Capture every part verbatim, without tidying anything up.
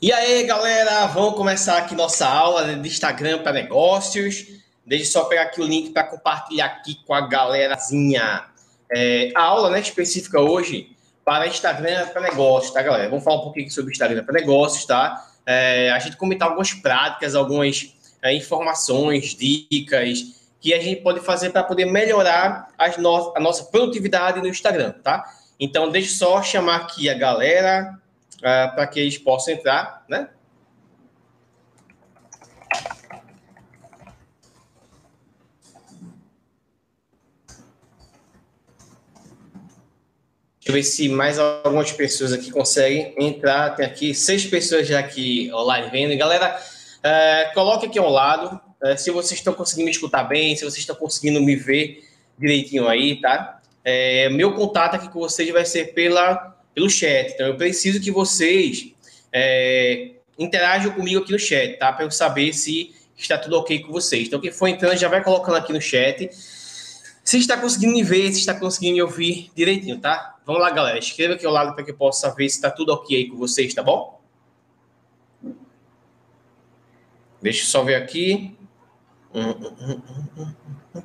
E aí, galera, vamos começar aqui nossa aula de Instagram para negócios. Deixa eu só pegar aqui o link para compartilhar aqui com a galerazinha. É, a aula, né, específica hoje para Instagram para negócios, tá, galera? Vamos falar um pouquinho sobre Instagram para negócios, tá? É, a gente comentar algumas práticas, algumas é, informações, dicas que a gente pode fazer para poder melhorar as no a nossa produtividade no Instagram, tá? Então, deixa eu só chamar aqui a galera uh, para que eles possam entrar, né? Deixa eu ver se mais algumas pessoas aqui conseguem entrar. Tem aqui seis pessoas já aqui online vendo. Galera, uh, coloque aqui ao lado uh, se vocês estão conseguindo me escutar bem, se vocês estão conseguindo me ver direitinho aí, tá? É, meu contato aqui com vocês vai ser pela, pelo chat. Então, eu preciso que vocês é, interajam comigo aqui no chat, tá? Para eu saber se está tudo ok com vocês. Então, quem for entrando já vai colocando aqui no chat se está conseguindo me ver, se está conseguindo me ouvir direitinho, tá? Vamos lá, galera. Escreva aqui ao lado para que eu possa saber se está tudo ok aí com vocês, tá bom? Deixa eu só ver aqui. Hum, hum, hum, hum, hum.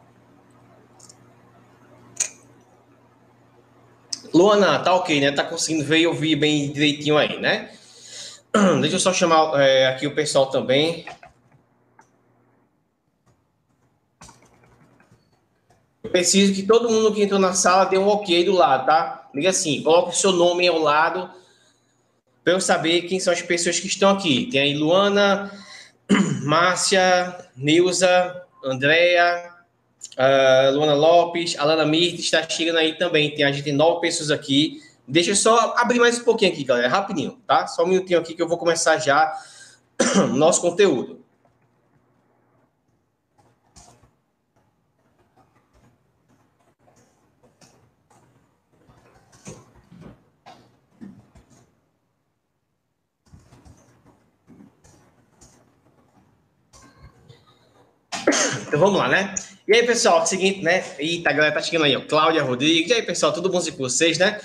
Luana, tá ok, né? Tá conseguindo ver e ouvir bem direitinho aí, né? Deixa eu só chamar é, aqui o pessoal também. Eu preciso que todo mundo que entrou na sala dê um ok do lado, tá? Liga assim, coloque o seu nome ao lado para eu saber quem são as pessoas que estão aqui. Tem aí Luana, Márcia, Nilza, Andréia, uh, Luana Lopes, Alana Mirth está chegando aí também. Tem a gente tem nove pessoas aqui. Deixa eu só abrir mais um pouquinho aqui, galera, rapidinho, tá? Só um minutinho aqui que eu vou começar já o nosso conteúdo. Então vamos lá, né? E aí, pessoal, é o seguinte, né? Eita, a galera tá chegando aí, ó. Cláudia Rodrigues. E aí, pessoal, tudo bom com vocês, né?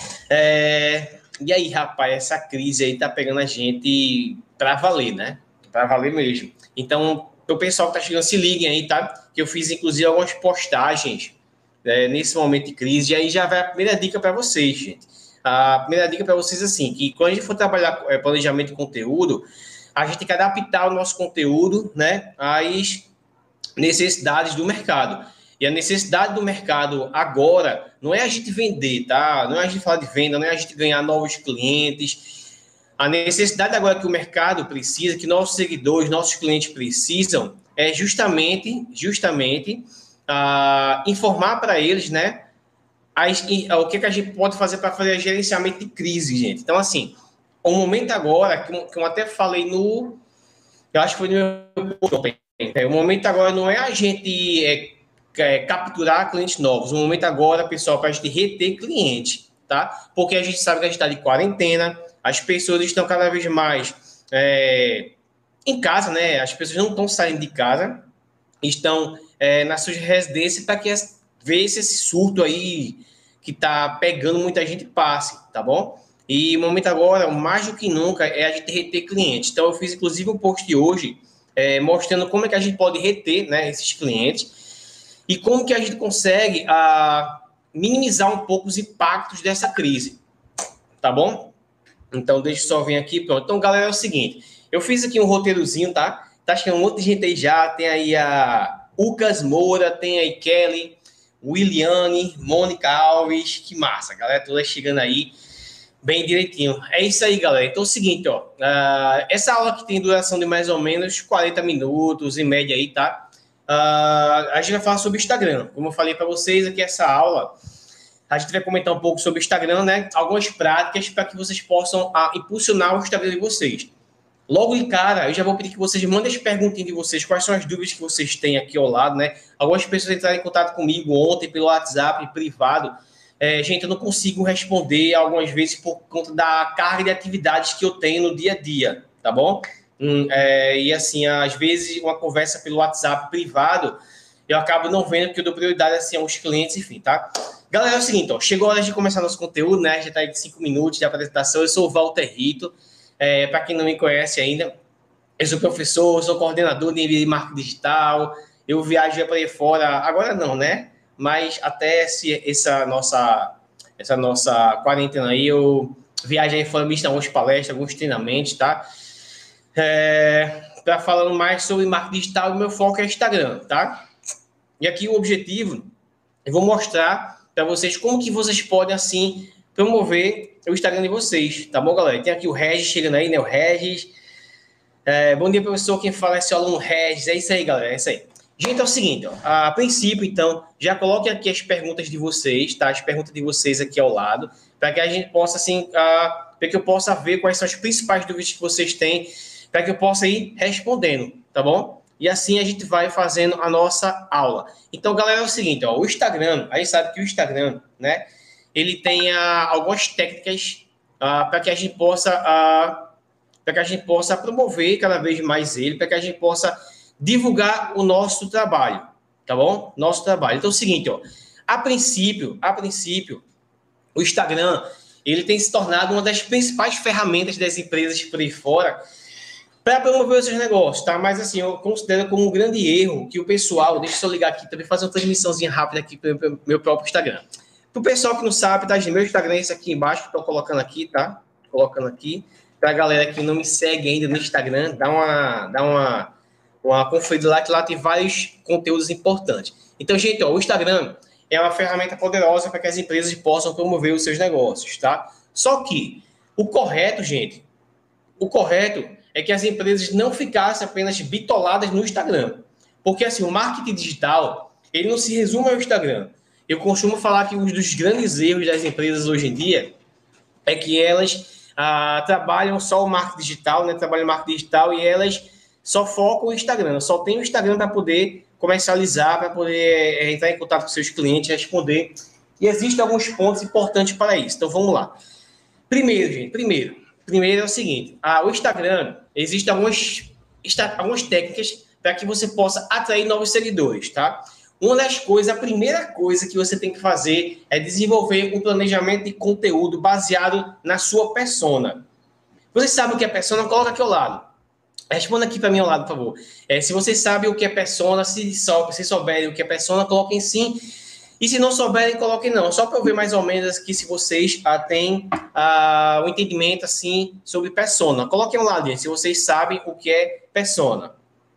É... E aí, rapaz, essa crise aí tá pegando a gente pra valer, né? Pra valer mesmo. Então, o pessoal que tá chegando, se liguem aí, tá? Que eu fiz, inclusive, algumas postagens é, nesse momento de crise. E aí já vai a primeira dica para vocês, gente. A primeira dica para vocês, assim, que quando a gente for trabalhar é, planejamento de conteúdo, a gente tem que adaptar o nosso conteúdo, né? Às necessidades do mercado. E a necessidade do mercado agora não é a gente vender, tá? Não é a gente falar de venda, não é a gente ganhar novos clientes. A necessidade agora que o mercado precisa, que nossos seguidores, nossos clientes precisam, é justamente, justamente, uh, informar para eles, né? As, o que, que a gente pode fazer para fazer gerenciamento de crise, gente. Então, assim, o momento agora, que eu, que eu até falei no... Eu acho que foi no meu... É, o momento agora não é a gente é, é, capturar clientes novos. O momento agora, pessoal, para a gente reter cliente, tá? Porque a gente sabe que a gente está de quarentena, as pessoas estão cada vez mais é, em casa, né? As pessoas não estão saindo de casa, estão é, nas suas residências para que ver se esse surto aí que está pegando muita gente passe, tá bom? E o momento agora, mais do que nunca, é a gente reter clientes. Então, eu fiz inclusive um post hoje É, mostrando como é que a gente pode reter, né, esses clientes e como que a gente consegue a, minimizar um pouco os impactos dessa crise, tá bom? Então, deixa eu só vir aqui, pronto. Então, galera, é o seguinte, eu fiz aqui um roteirozinho, tá? Tá chegando um monte de gente aí já, tem aí a Ucas Moura, tem aí Kelly, Williane, Mônica Alves, que massa, a galera toda chegando aí, bem direitinho. É isso aí, galera. Então é o seguinte, ó. Uh, essa aula aqui tem duração de mais ou menos quarenta minutos, em média aí, tá? Uh, a gente vai falar sobre Instagram. Como eu falei para vocês aqui, essa aula, a gente vai comentar um pouco sobre Instagram, né? Algumas práticas para que vocês possam uh, impulsionar o Instagram de vocês. Logo de cara, eu já vou pedir que vocês mandem as perguntinhas de vocês, quais são as dúvidas que vocês têm aqui ao lado, né? Algumas pessoas entraram em contato comigo ontem pelo WhatsApp privado. É, gente, eu não consigo responder algumas vezes por conta da carga de atividades que eu tenho no dia a dia, tá bom? Hum, é, e assim, às vezes uma conversa pelo WhatsApp privado, eu acabo não vendo porque eu dou prioridade assim aos clientes, enfim, tá? Galera, é o seguinte, ó, chegou a hora de começar nosso conteúdo, né? Já tá aí de cinco minutos de apresentação. Eu sou o Walter Rito, É, para quem não me conhece ainda, eu sou professor, sou coordenador de marketing digital, eu viajo para aí fora, agora não, né? Mas até se essa nossa, essa nossa quarentena aí, eu viajei fora, visto algumas palestras, alguns treinamentos, tá? É, para falando mais sobre marketing digital, o meu foco é Instagram, tá? E aqui o objetivo, eu vou mostrar para vocês como que vocês podem, assim, promover o Instagram de vocês, tá bom, galera? Tem aqui o Regis chegando aí, né? O Regis. É, bom dia, professor. Quem fala é seu aluno Regis. É isso aí, galera. É isso aí. Gente, é o seguinte, ó, a princípio, então, já coloquem aqui as perguntas de vocês, tá? As perguntas de vocês aqui ao lado, para que a gente possa, assim, uh, para que eu possa ver quais são as principais dúvidas que vocês têm, para que eu possa ir respondendo, tá bom? E assim a gente vai fazendo a nossa aula. Então, galera, é o seguinte, ó, o Instagram, a gente sabe que o Instagram, né, ele tem uh, algumas técnicas uh, para que a gente possa, uh, para que a gente possa promover cada vez mais ele, para que a gente possa divulgar o nosso trabalho, tá bom? Nosso trabalho. Então, é o seguinte, ó, a princípio, a princípio, o Instagram, ele tem se tornado uma das principais ferramentas das empresas por aí fora para promover os seus negócios, tá? Mas, assim, eu considero como um grande erro que o pessoal, deixa eu só ligar aqui também, fazer uma transmissãozinha rápida aqui para o meu próprio Instagram. Para o pessoal que não sabe, tá? Meu Instagram é esse aqui embaixo, que eu tô colocando aqui, tá? Colocando aqui. Para a galera que não me segue ainda no Instagram, dá uma, dá uma, uma conferida lá, que lá tem vários conteúdos importantes. Então, gente, ó, o Instagram é uma ferramenta poderosa para que as empresas possam promover os seus negócios, tá? Só que o correto, gente, o correto é que as empresas não ficassem apenas bitoladas no Instagram. Porque, assim, o marketing digital, ele não se resume ao Instagram. Eu costumo falar que um dos grandes erros das empresas hoje em dia é que elas ah, trabalham só o marketing digital, né? Trabalham o marketing digital e elas só focam o Instagram. Só tem o Instagram para poder comercializar, para poder é, entrar em contato com seus clientes, responder. E existem alguns pontos importantes para isso. Então, vamos lá. Primeiro, gente, primeiro. Primeiro é o seguinte, ah, o Instagram, existem algumas, algumas técnicas para que você possa atrair novos seguidores, tá? Uma das coisas, a primeira coisa que você tem que fazer é desenvolver um planejamento de conteúdo baseado na sua persona. Você sabe o que é persona? Coloca aqui ao lado. Responda aqui para mim ao lado, por favor. É, se vocês sabem o que é persona, se, sou, se souberem o que é persona, coloquem sim. E se não souberem, coloquem não. Só para eu ver mais ou menos aqui se vocês ah, têm ah, um entendimento assim sobre persona. Coloquem ao lado, gente, se vocês sabem o que é persona.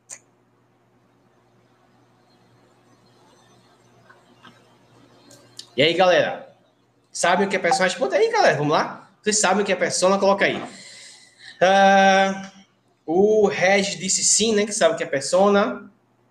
E aí, galera? Sabem o que é persona? Responda aí, galera. Vamos lá? Vocês sabem o que é persona? Coloca aí. Ah, o Regis disse sim, né? Que sabe o que é persona.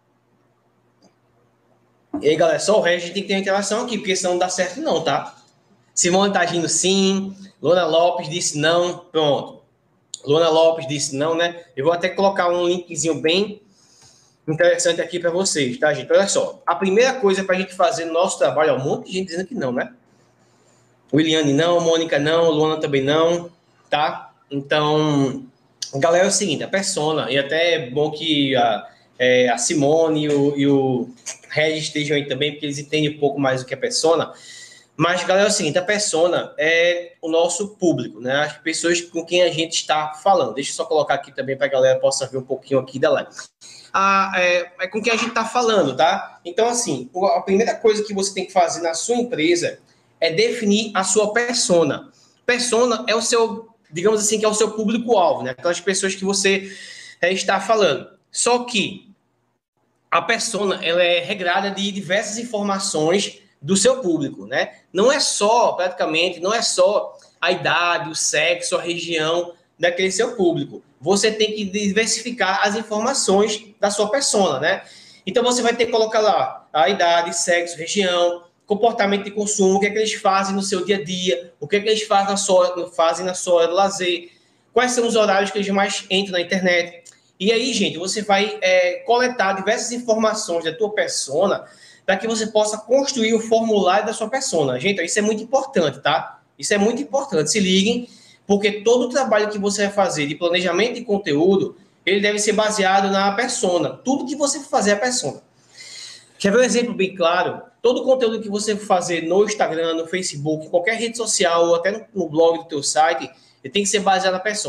E aí, galera, só o Regis tem que ter uma interação aqui, porque senão não dá certo não, tá? Simone tá agindo sim. Lona Lopes disse não. Pronto. Lona Lopes disse não, né? Eu vou até colocar um linkzinho bem interessante aqui para vocês, tá, gente? Olha só. A primeira coisa para a gente fazer no nosso trabalho, ó, um monte de gente dizendo que não, né? Williane não, Mônica não, Luana também não, tá? Então, galera, é o seguinte, a persona, e até é bom que a, é, a Simone e o, e o Regis estejam aí também, porque eles entendem um pouco mais do que é persona. Mas, galera, é o seguinte, a persona é o nosso público, né? As pessoas com quem a gente está falando. Deixa eu só colocar aqui também para a galera possa ver um pouquinho aqui da live. Ah, é, é com quem a gente está falando, tá? Então, assim, a primeira coisa que você tem que fazer na sua empresa é definir a sua persona. Persona é o seu, digamos assim, que é o seu público-alvo, né? Aquelas pessoas que você é, está falando. Só que a persona, ela é regrada de diversas informações do seu público, né? Não é só, praticamente, não é só a idade, o sexo, a região daquele seu público. Você tem que diversificar as informações da sua persona, né? Então, você vai ter que colocar lá a idade, sexo, região, comportamento de consumo, o que é que eles fazem no seu dia a dia, o que é que eles fazem na sua, fazem na sua hora de lazer, quais são os horários que eles mais entram na internet. E aí, gente, você vai é, coletar diversas informações da tua persona para que você possa construir o formulário da sua persona. Gente, isso é muito importante, tá? Isso é muito importante. Se liguem, porque todo o trabalho que você vai fazer de planejamento de conteúdo, ele deve ser baseado na persona. Tudo que você for fazer é a persona. Quer ver um exemplo bem claro? Todo o conteúdo que você for fazer no Instagram, no Facebook, em qualquer rede social, ou até no blog do teu site, ele tem que ser baseado na persona.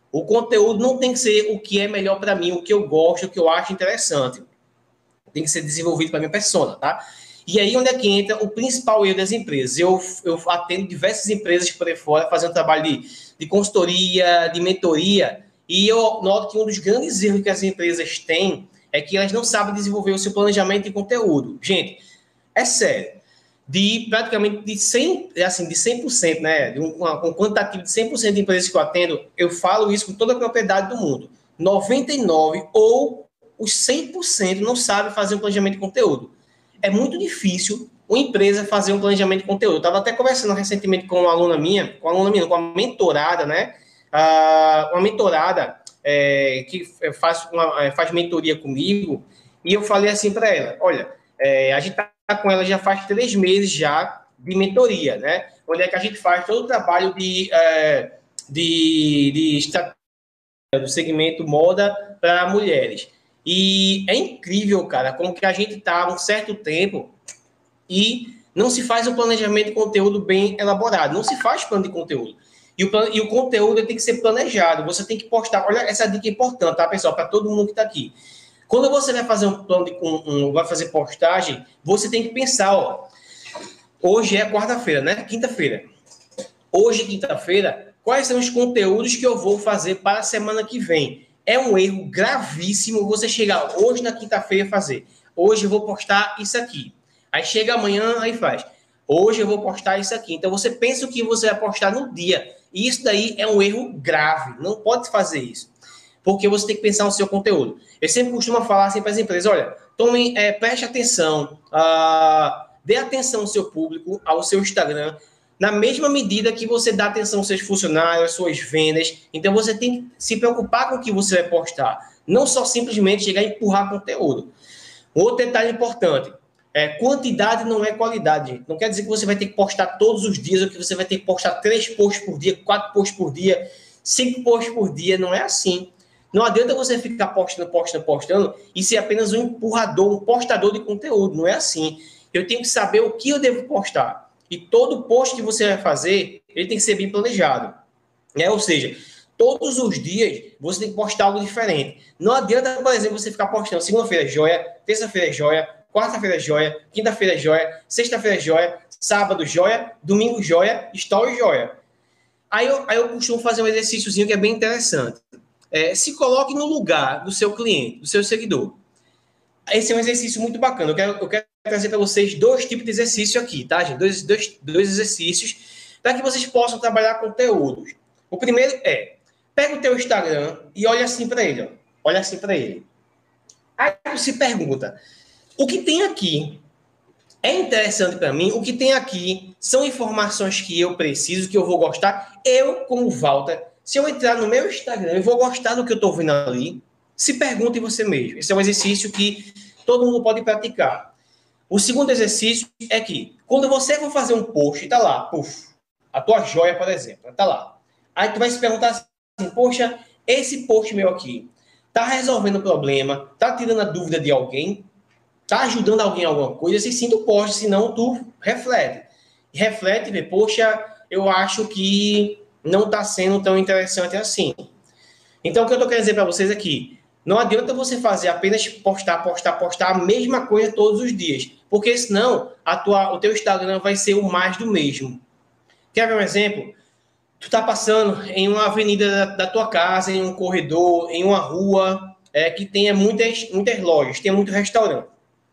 O conteúdo não tem que ser o que é melhor para mim, o que eu gosto, o que eu acho interessante. Tem que ser desenvolvido para minha persona, tá? E aí onde é que entra o principal erro das empresas. Eu, eu atendo diversas empresas por aí fora, fazendo trabalho de, de consultoria, de mentoria, e eu noto que um dos grandes erros que as empresas têm é que elas não sabem desenvolver o seu planejamento de conteúdo. Gente, é sério. De praticamente de cem, assim, de cem por cento, né? De um, um quantitativo de cem por cento de empresas que eu atendo, eu falo isso com toda a propriedade do mundo. noventa e nove por cento ou os cem por cento não sabem fazer um planejamento de conteúdo. É muito difícil uma empresa fazer um planejamento de conteúdo. Eu estava até conversando recentemente com uma aluna minha, com uma aluna minha, com uma mentorada, né? Ah, uma mentorada é, que faz, uma, faz mentoria comigo, e eu falei assim para ela, olha, é, a gente está com ela já faz três meses já de mentoria, né? Onde é que a gente faz todo o trabalho de, é, de, de estratégia do segmento moda para mulheres. E é incrível, cara, como que a gente está há um certo tempo e não se faz um planejamento de conteúdo bem elaborado, não se faz plano de conteúdo. E o, e o conteúdo tem que ser planejado, você tem que postar. Olha, essa dica é importante, tá, pessoal, para todo mundo que está aqui. Quando você vai fazer um plano de um, um, vai fazer postagem, você tem que pensar, ó, hoje é quarta-feira, né? Quinta-feira. Hoje, quinta-feira, quais são os conteúdos que eu vou fazer para a semana que vem? É um erro gravíssimo você chegar hoje na quinta-feira e fazer. Hoje eu vou postar isso aqui. Aí chega amanhã, aí faz. Hoje eu vou postar isso aqui. Então você pensa o que você vai postar no dia. E isso daí é um erro grave. Não pode fazer isso. Porque você tem que pensar no seu conteúdo. Eu sempre costumo falar assim para as empresas, olha, tomem, é, preste atenção, uh, dê atenção ao seu público, ao seu Instagram, na mesma medida que você dá atenção aos seus funcionários, às suas vendas. Então, você tem que se preocupar com o que você vai postar. Não só simplesmente chegar e empurrar conteúdo. Outro detalhe importante. É, quantidade não é qualidade, gente. Não quer dizer que você vai ter que postar todos os dias, ou que você vai ter que postar três posts por dia, quatro posts por dia, cinco posts por dia. Não é assim. Não adianta você ficar postando, postando, postando e ser apenas um empurrador, um postador de conteúdo. Não é assim. Eu tenho que saber o que eu devo postar. E todo post que você vai fazer, ele tem que ser bem planejado. Né? Ou seja, todos os dias você tem que postar algo diferente. Não adianta, por exemplo, você ficar postando segunda-feira é joia, terça-feira é joia, quarta-feira é joia, quinta-feira é joia, sexta-feira é joia, sábado joia, domingo joia, story joia. Aí eu, aí eu costumo fazer um exercíciozinho que é bem interessante. É, se coloque no lugar do seu cliente, do seu seguidor. Esse é um exercício muito bacana. Eu quero, eu quero trazer para vocês dois tipos de exercício aqui, tá, gente? Dois, dois, dois exercícios para que vocês possam trabalhar conteúdos. O primeiro é, pega o teu Instagram e olha assim para ele. Ó. Olha assim para ele. Aí você pergunta, o que tem aqui é interessante para mim? O que tem aqui são informações que eu preciso, que eu vou gostar? Eu, como Walter, se eu entrar no meu Instagram, eu vou gostar do que eu estou vendo ali? Se pergunte você mesmo. Esse é um exercício que todo mundo pode praticar. O segundo exercício é que, quando você for fazer um post, tá lá, puf, a tua joia, por exemplo, tá lá. Aí tu vai se perguntar assim, poxa, esse post meu aqui, tá resolvendo o problema, tá tirando a dúvida de alguém, tá ajudando alguém em alguma coisa, se sim, tu posta, senão tu reflete. Reflete e vê, poxa, eu acho que não está sendo tão interessante assim. Então, o que eu estou querendo dizer para vocês aqui, não adianta você fazer apenas postar, postar, postar a mesma coisa todos os dias, porque senão a tua, o teu Instagram vai ser o mais do mesmo. Quer ver um exemplo? Tu está passando em uma avenida da, da tua casa, em um corredor, em uma rua é, que tenha muitas, muitas lojas, tenha muito restaurante.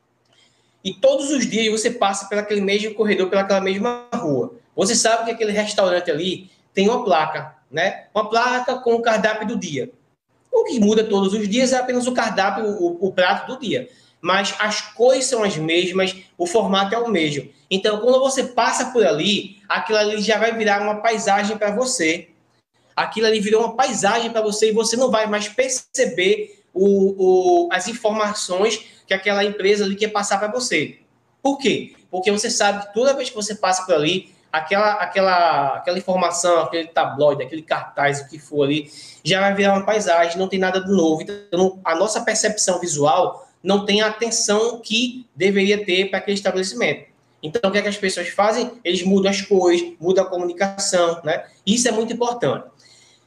E todos os dias você passa pelaquele mesmo corredor, pelaquela mesma rua. Você sabe que aquele restaurante ali tem uma placa, né? Uma placa com o cardápio do dia. O que muda todos os dias é apenas o cardápio, o, o prato do dia. Mas as cores são as mesmas, o formato é o mesmo. Então, quando você passa por ali, aquilo ali já vai virar uma paisagem para você. Aquilo ali virou uma paisagem para você e você não vai mais perceber o, o, as informações que aquela empresa ali quer passar para você. Por quê? Porque você sabe que toda vez que você passa por ali, aquela, aquela, aquela informação, aquele tabloide, aquele cartaz, o que for ali, já vai virar uma paisagem, não tem nada de novo. Então, a nossa percepção visual não tem a atenção que deveria ter para aquele estabelecimento. Então, o que é que as pessoas fazem? Eles mudam as cores, mudam a comunicação, né? Isso é muito importante.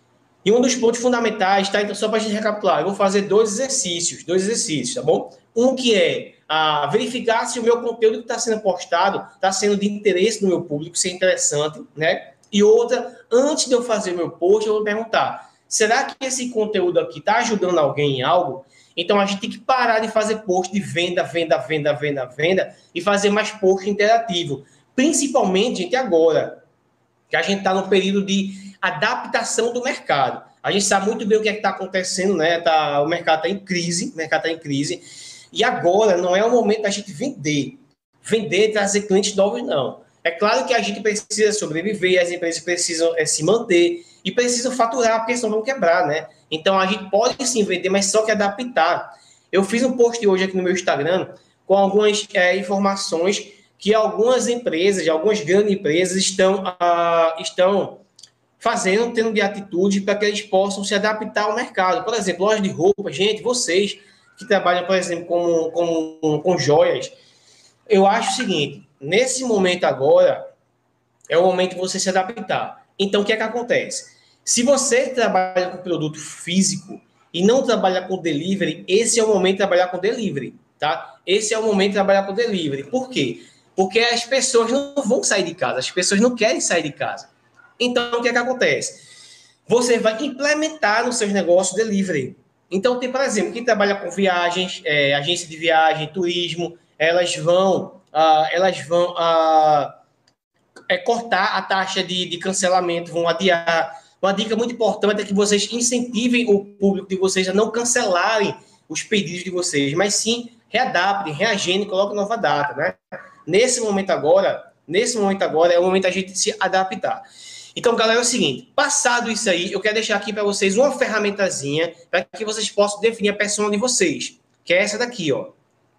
E um dos pontos fundamentais, tá? Então, só para a gente recapitular, eu vou fazer dois exercícios, dois exercícios, tá bom? Um que é a verificar se o meu conteúdo que está sendo postado está sendo de interesse do meu público, se é interessante, né? E outra, antes de eu fazer o meu post, eu vou perguntar, será que esse conteúdo aqui está ajudando alguém em algo? Então, a gente tem que parar de fazer post de venda, venda, venda, venda, venda e fazer mais post interativo. Principalmente, gente, agora, que a gente está no período de adaptação do mercado. A gente sabe muito bem o que é está acontecendo, né? Tá, o mercado está em crise, o mercado está em crise. E agora não é o momento da gente vender. Vender e trazer clientes novos, não. É claro que a gente precisa sobreviver, as empresas precisam é, se manter e precisam faturar, porque senão vão quebrar, né? Então, a gente pode sim vender, mas só que adaptar. Eu fiz um post hoje aqui no meu Instagram com algumas é, informações que algumas empresas, algumas grandes empresas estão, ah, estão fazendo, tendo de atitude para que eles possam se adaptar ao mercado. Por exemplo, loja de roupa, gente, vocês que trabalham, por exemplo, com, com, com joias, eu acho o seguinte, nesse momento agora, é o momento de você se adaptar. Então, o que é que acontece? Se você trabalha com produto físico e não trabalha com delivery, esse é o momento de trabalhar com delivery, tá? Esse é o momento de trabalhar com delivery. Por quê? Porque as pessoas não vão sair de casa, as pessoas não querem sair de casa. Então, o que é que acontece? Você vai implementar nos seus negócios delivery. Então, tem, por exemplo, quem trabalha com viagens, é, agência de viagem, turismo, elas vão, ah, elas vão ah, é, cortar a taxa de, de cancelamento, vão adiar. Uma dica muito importante é que vocês incentivem o público de vocês a não cancelarem os pedidos de vocês, mas sim readaptem, reagendem e coloquem nova data, né? Nesse momento agora, nesse momento agora é o momento da gente se adaptar. Então, galera, é o seguinte, passado isso aí, eu quero deixar aqui para vocês uma ferramentazinha para que vocês possam definir a persona de vocês, que é essa daqui, ó.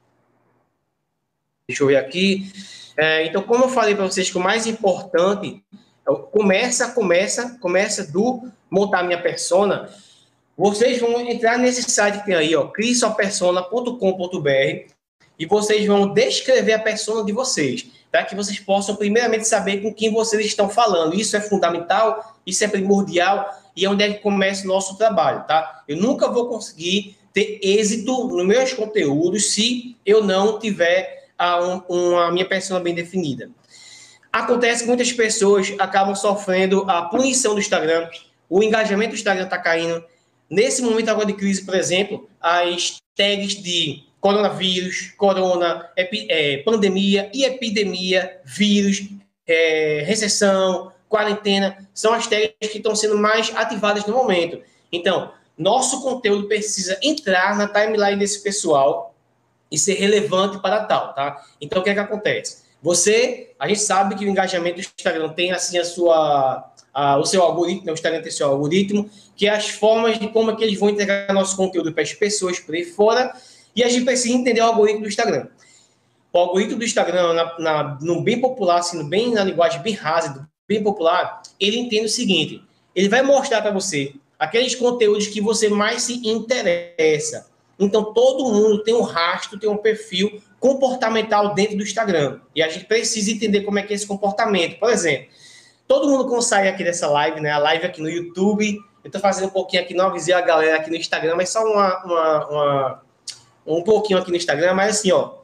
Deixa eu ver aqui. É, então, como eu falei para vocês que o mais importante, começa, começa, começa do montar minha persona, vocês vão entrar nesse site que tem aí, ó, crie sua persona ponto com ponto br e vocês vão descrever a persona de vocês, para que vocês possam primeiramente saber com quem vocês estão falando. Isso é fundamental, isso é primordial e é onde é que começa o nosso trabalho, tá? Eu nunca vou conseguir ter êxito nos meus conteúdos se eu não tiver a, um, a minha persona bem definida. Acontece que muitas pessoas acabam sofrendo a punição do Instagram, o engajamento do Instagram está caindo. Nesse momento agora de crise, por exemplo, as tags de coronavírus, corona, epi, é, pandemia e epidemia, vírus, é, recessão, quarentena, são as tags que estão sendo mais ativadas no momento. Então, nosso conteúdo precisa entrar na timeline desse pessoal e ser relevante para tal, tá? Então, o que é que acontece? Você, a gente sabe que o engajamento do Instagram tem, assim, a sua, a, o seu algoritmo, o Instagram tem seu algoritmo, que é as formas de como é que eles vão entregar nosso conteúdo para as pessoas por aí fora, e a gente precisa entender o algoritmo do Instagram. O algoritmo do Instagram, na, na, no bem popular, assim, no bem, na linguagem bem rasa, bem popular, ele entende o seguinte, ele vai mostrar para você aqueles conteúdos que você mais se interessa. Então, todo mundo tem um rastro, tem um perfil comportamental dentro do Instagram. E a gente precisa entender como é que é esse comportamento. Por exemplo, todo mundo quando sai aqui dessa live, né? A live aqui no YouTube, eu tô fazendo um pouquinho aqui, não avisei a galera aqui no Instagram, mas só uma, uma, uma, um pouquinho aqui no Instagram, mas assim, ó,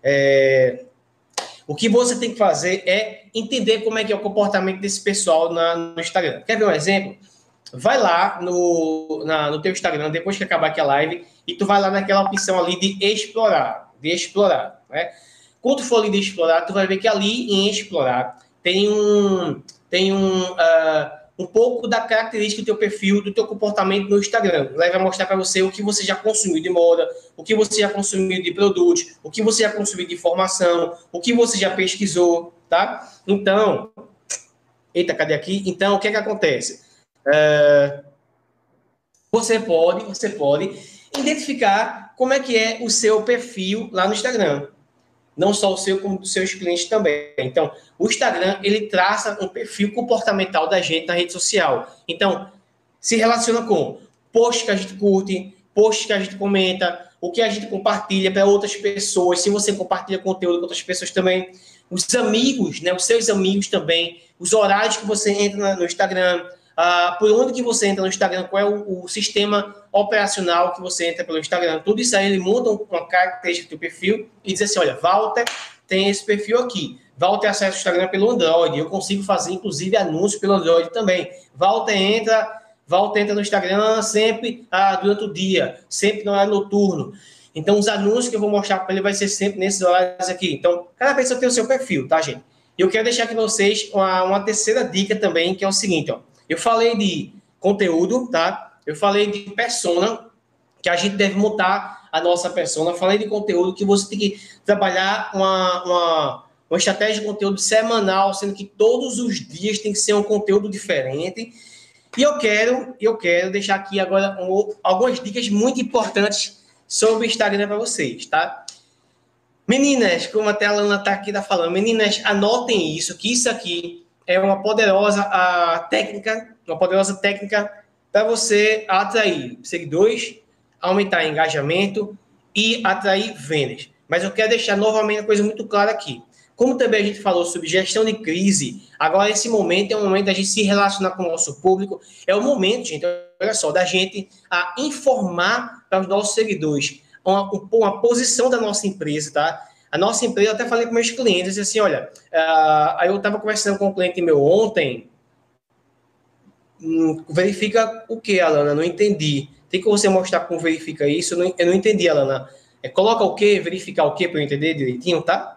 é, o que você tem que fazer é entender como é que é o comportamento desse pessoal na, no Instagram. Quer ver um exemplo? Vai lá no, na, no teu Instagram, depois que acabar aqui a live, e tu vai lá naquela opção ali de explorar, de explorar, né? Quando tu for ali de explorar, tu vai ver que ali em explorar tem um, tem um, uh, um pouco da característica do teu perfil, do teu comportamento no Instagram. Ele vai mostrar para você o que você já consumiu de moda, o que você já consumiu de produtos, o que você já consumiu de informação, o que você já pesquisou, tá? Então, eita, cadê aqui? Então, o que é que acontece? Uh, você pode, você pode identificar como é que é o seu perfil lá no Instagram. Não só o seu, como dos seus clientes também. Então, o Instagram, ele traça um perfil comportamental da gente na rede social. Então, se relaciona com posts que a gente curte, posts que a gente comenta, o que a gente compartilha para outras pessoas, se você compartilha conteúdo com outras pessoas também, os amigos, né, os seus amigos também, os horários que você entra no Instagram, ah, por onde que você entra no Instagram, qual é o, o sistema operacional que você entra pelo Instagram. Tudo isso aí ele muda uma característica do perfil e diz assim, olha, Walter tem esse perfil aqui. Walter acessa o Instagram pelo Android. Eu consigo fazer, inclusive, anúncios pelo Android também. Walter entra, Walter entra no Instagram sempre ah, durante o dia, sempre no horário noturno. Então, os anúncios que eu vou mostrar para ele vai ser sempre nesses horários aqui. Então, cada pessoa tem o seu perfil, tá, gente? E eu quero deixar aqui para vocês uma, uma terceira dica também, que é o seguinte, ó. Eu falei de conteúdo, tá? Eu falei de persona, que a gente deve montar a nossa persona. Eu falei de conteúdo, que você tem que trabalhar uma, uma, uma estratégia de conteúdo semanal, sendo que todos os dias tem que ser um conteúdo diferente. E eu quero, eu quero deixar aqui agora um, algumas dicas muito importantes sobre o Instagram para vocês, tá? Meninas, como até a Lana tá aqui tá falando, meninas, anotem isso, que isso aqui é uma poderosa a, técnica, uma poderosa técnica para você atrair seguidores, aumentar engajamento e atrair vendas. Mas eu quero deixar novamente uma coisa muito clara aqui. Como também a gente falou sobre gestão de crise, agora esse momento é o momento da gente se relacionar com o nosso público, é o momento, gente, olha só, da gente a informar para os nossos seguidores uma, uma posição da nossa empresa, tá? A nossa empresa, eu até falei com meus clientes, assim, olha, uh, aí eu estava conversando com um cliente meu ontem, hum, verifica o que, Alana? Não entendi. Tem que você mostrar como verifica isso? Eu não, eu não entendi, Alana. É, coloca o que, verificar o que para eu entender direitinho, tá?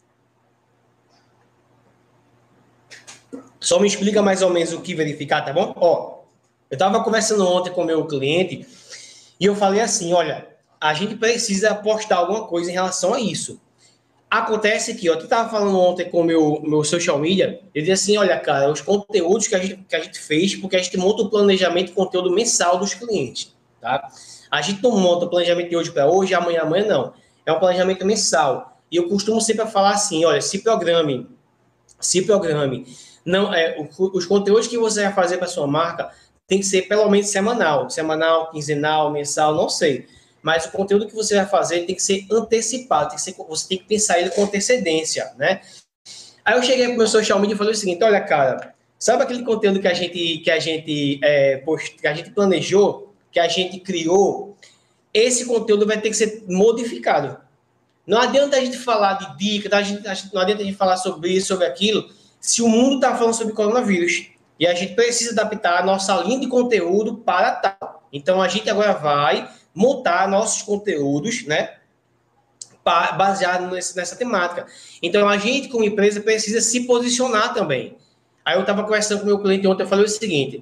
Só me explica mais ou menos o que verificar, tá bom? Ó, eu estava conversando ontem com o meu cliente e eu falei assim, olha, a gente precisa postar alguma coisa em relação a isso. Acontece que, ó, eu estava falando ontem com o meu, meu social media, ele disse assim, olha, cara, os conteúdos que a gente, que a gente fez, porque a gente monta o planejamento de conteúdo mensal dos clientes, tá? A gente não monta o planejamento de hoje para hoje, amanhã, amanhã, não. É um planejamento mensal. E eu costumo sempre falar assim, olha, se programe, se programe. Não, é, os conteúdos que você vai fazer para sua marca tem que ser pelo menos semanal, semanal, quinzenal, mensal, não sei. Mas o conteúdo que você vai fazer tem que ser antecipado, tem que ser, você tem que pensar ele com antecedência, né? Aí eu cheguei pro meu social media e falei o seguinte, olha, cara, sabe aquele conteúdo que a gente, que a gente, é, post, que a gente planejou, que a gente criou? Esse conteúdo vai ter que ser modificado. Não adianta a gente falar de dica, tá? a gente, não adianta a gente falar sobre isso, sobre aquilo, se o mundo está falando sobre coronavírus. E a gente precisa adaptar a nossa linha de conteúdo para tal. Então, a gente agora vai montar nossos conteúdos, né, baseado nesse, nessa temática. Então, a gente, como empresa, precisa se posicionar também. Aí eu estava conversando com o meu cliente ontem, eu falei o seguinte,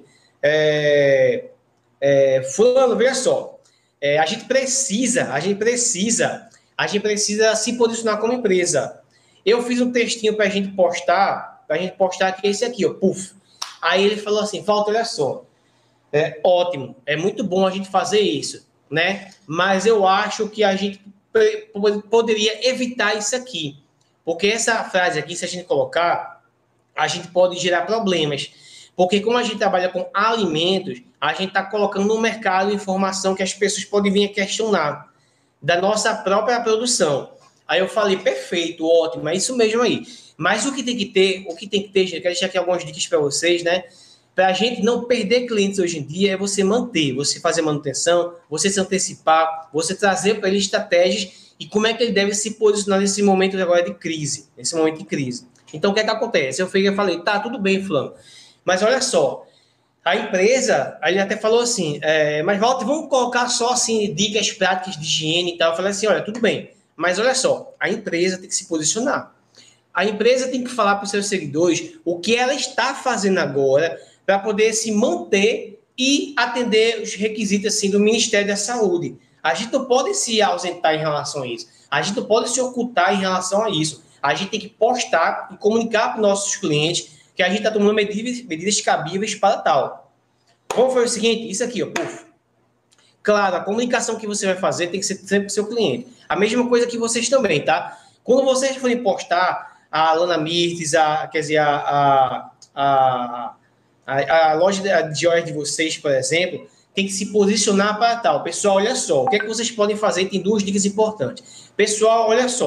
é, é, fulano, veja só, é, a gente precisa, a gente precisa, a gente precisa se posicionar como empresa. Eu fiz um textinho para a gente postar, para a gente postar que é esse aqui, ó, puf. Aí ele falou assim, Walter, olha só, é ótimo, é muito bom a gente fazer isso, né? Mas eu acho que a gente poderia evitar isso aqui, porque essa frase aqui, se a gente colocar, a gente pode gerar problemas, porque como a gente trabalha com alimentos, a gente está colocando no mercado informação que as pessoas podem vir a questionar da nossa própria produção. Aí eu falei, perfeito, ótimo, é isso mesmo aí. Mas o que tem que ter, o que tem que ter, gente, eu quero deixar aqui algumas dicas para vocês, né? Para a gente não perder clientes hoje em dia, é você manter, você fazer manutenção, você se antecipar, você trazer para ele estratégias e como é que ele deve se posicionar nesse momento agora de crise, nesse momento de crise. Então, o que é que acontece? Eu falei, tá, tudo bem, fulano, mas olha só, a empresa, ele até falou assim, é, mas Walter, vamos colocar só assim, dicas práticas de higiene e tal. Eu falei assim, olha, tudo bem, mas olha só, a empresa tem que se posicionar. A empresa tem que falar para os seus seguidores o que ela está fazendo agora para poder se manter e atender os requisitos assim, do Ministério da Saúde. A gente não pode se ausentar em relação a isso. A gente não pode se ocultar em relação a isso. A gente tem que postar e comunicar para os nossos clientes que a gente está tomando medidas, medidas cabíveis para tal. Como foi o seguinte? Isso aqui, ó, puf. Claro, a comunicação que você vai fazer tem que ser sempre para o seu cliente. A mesma coisa que vocês também, tá? Quando vocês forem postar a Lana Mirtes, a, quer dizer, a, a, a, a, a loja de joias de vocês, por exemplo, tem que se posicionar para tal. Pessoal, olha só, o que é que vocês podem fazer? Tem duas dicas importantes. Pessoal, olha só,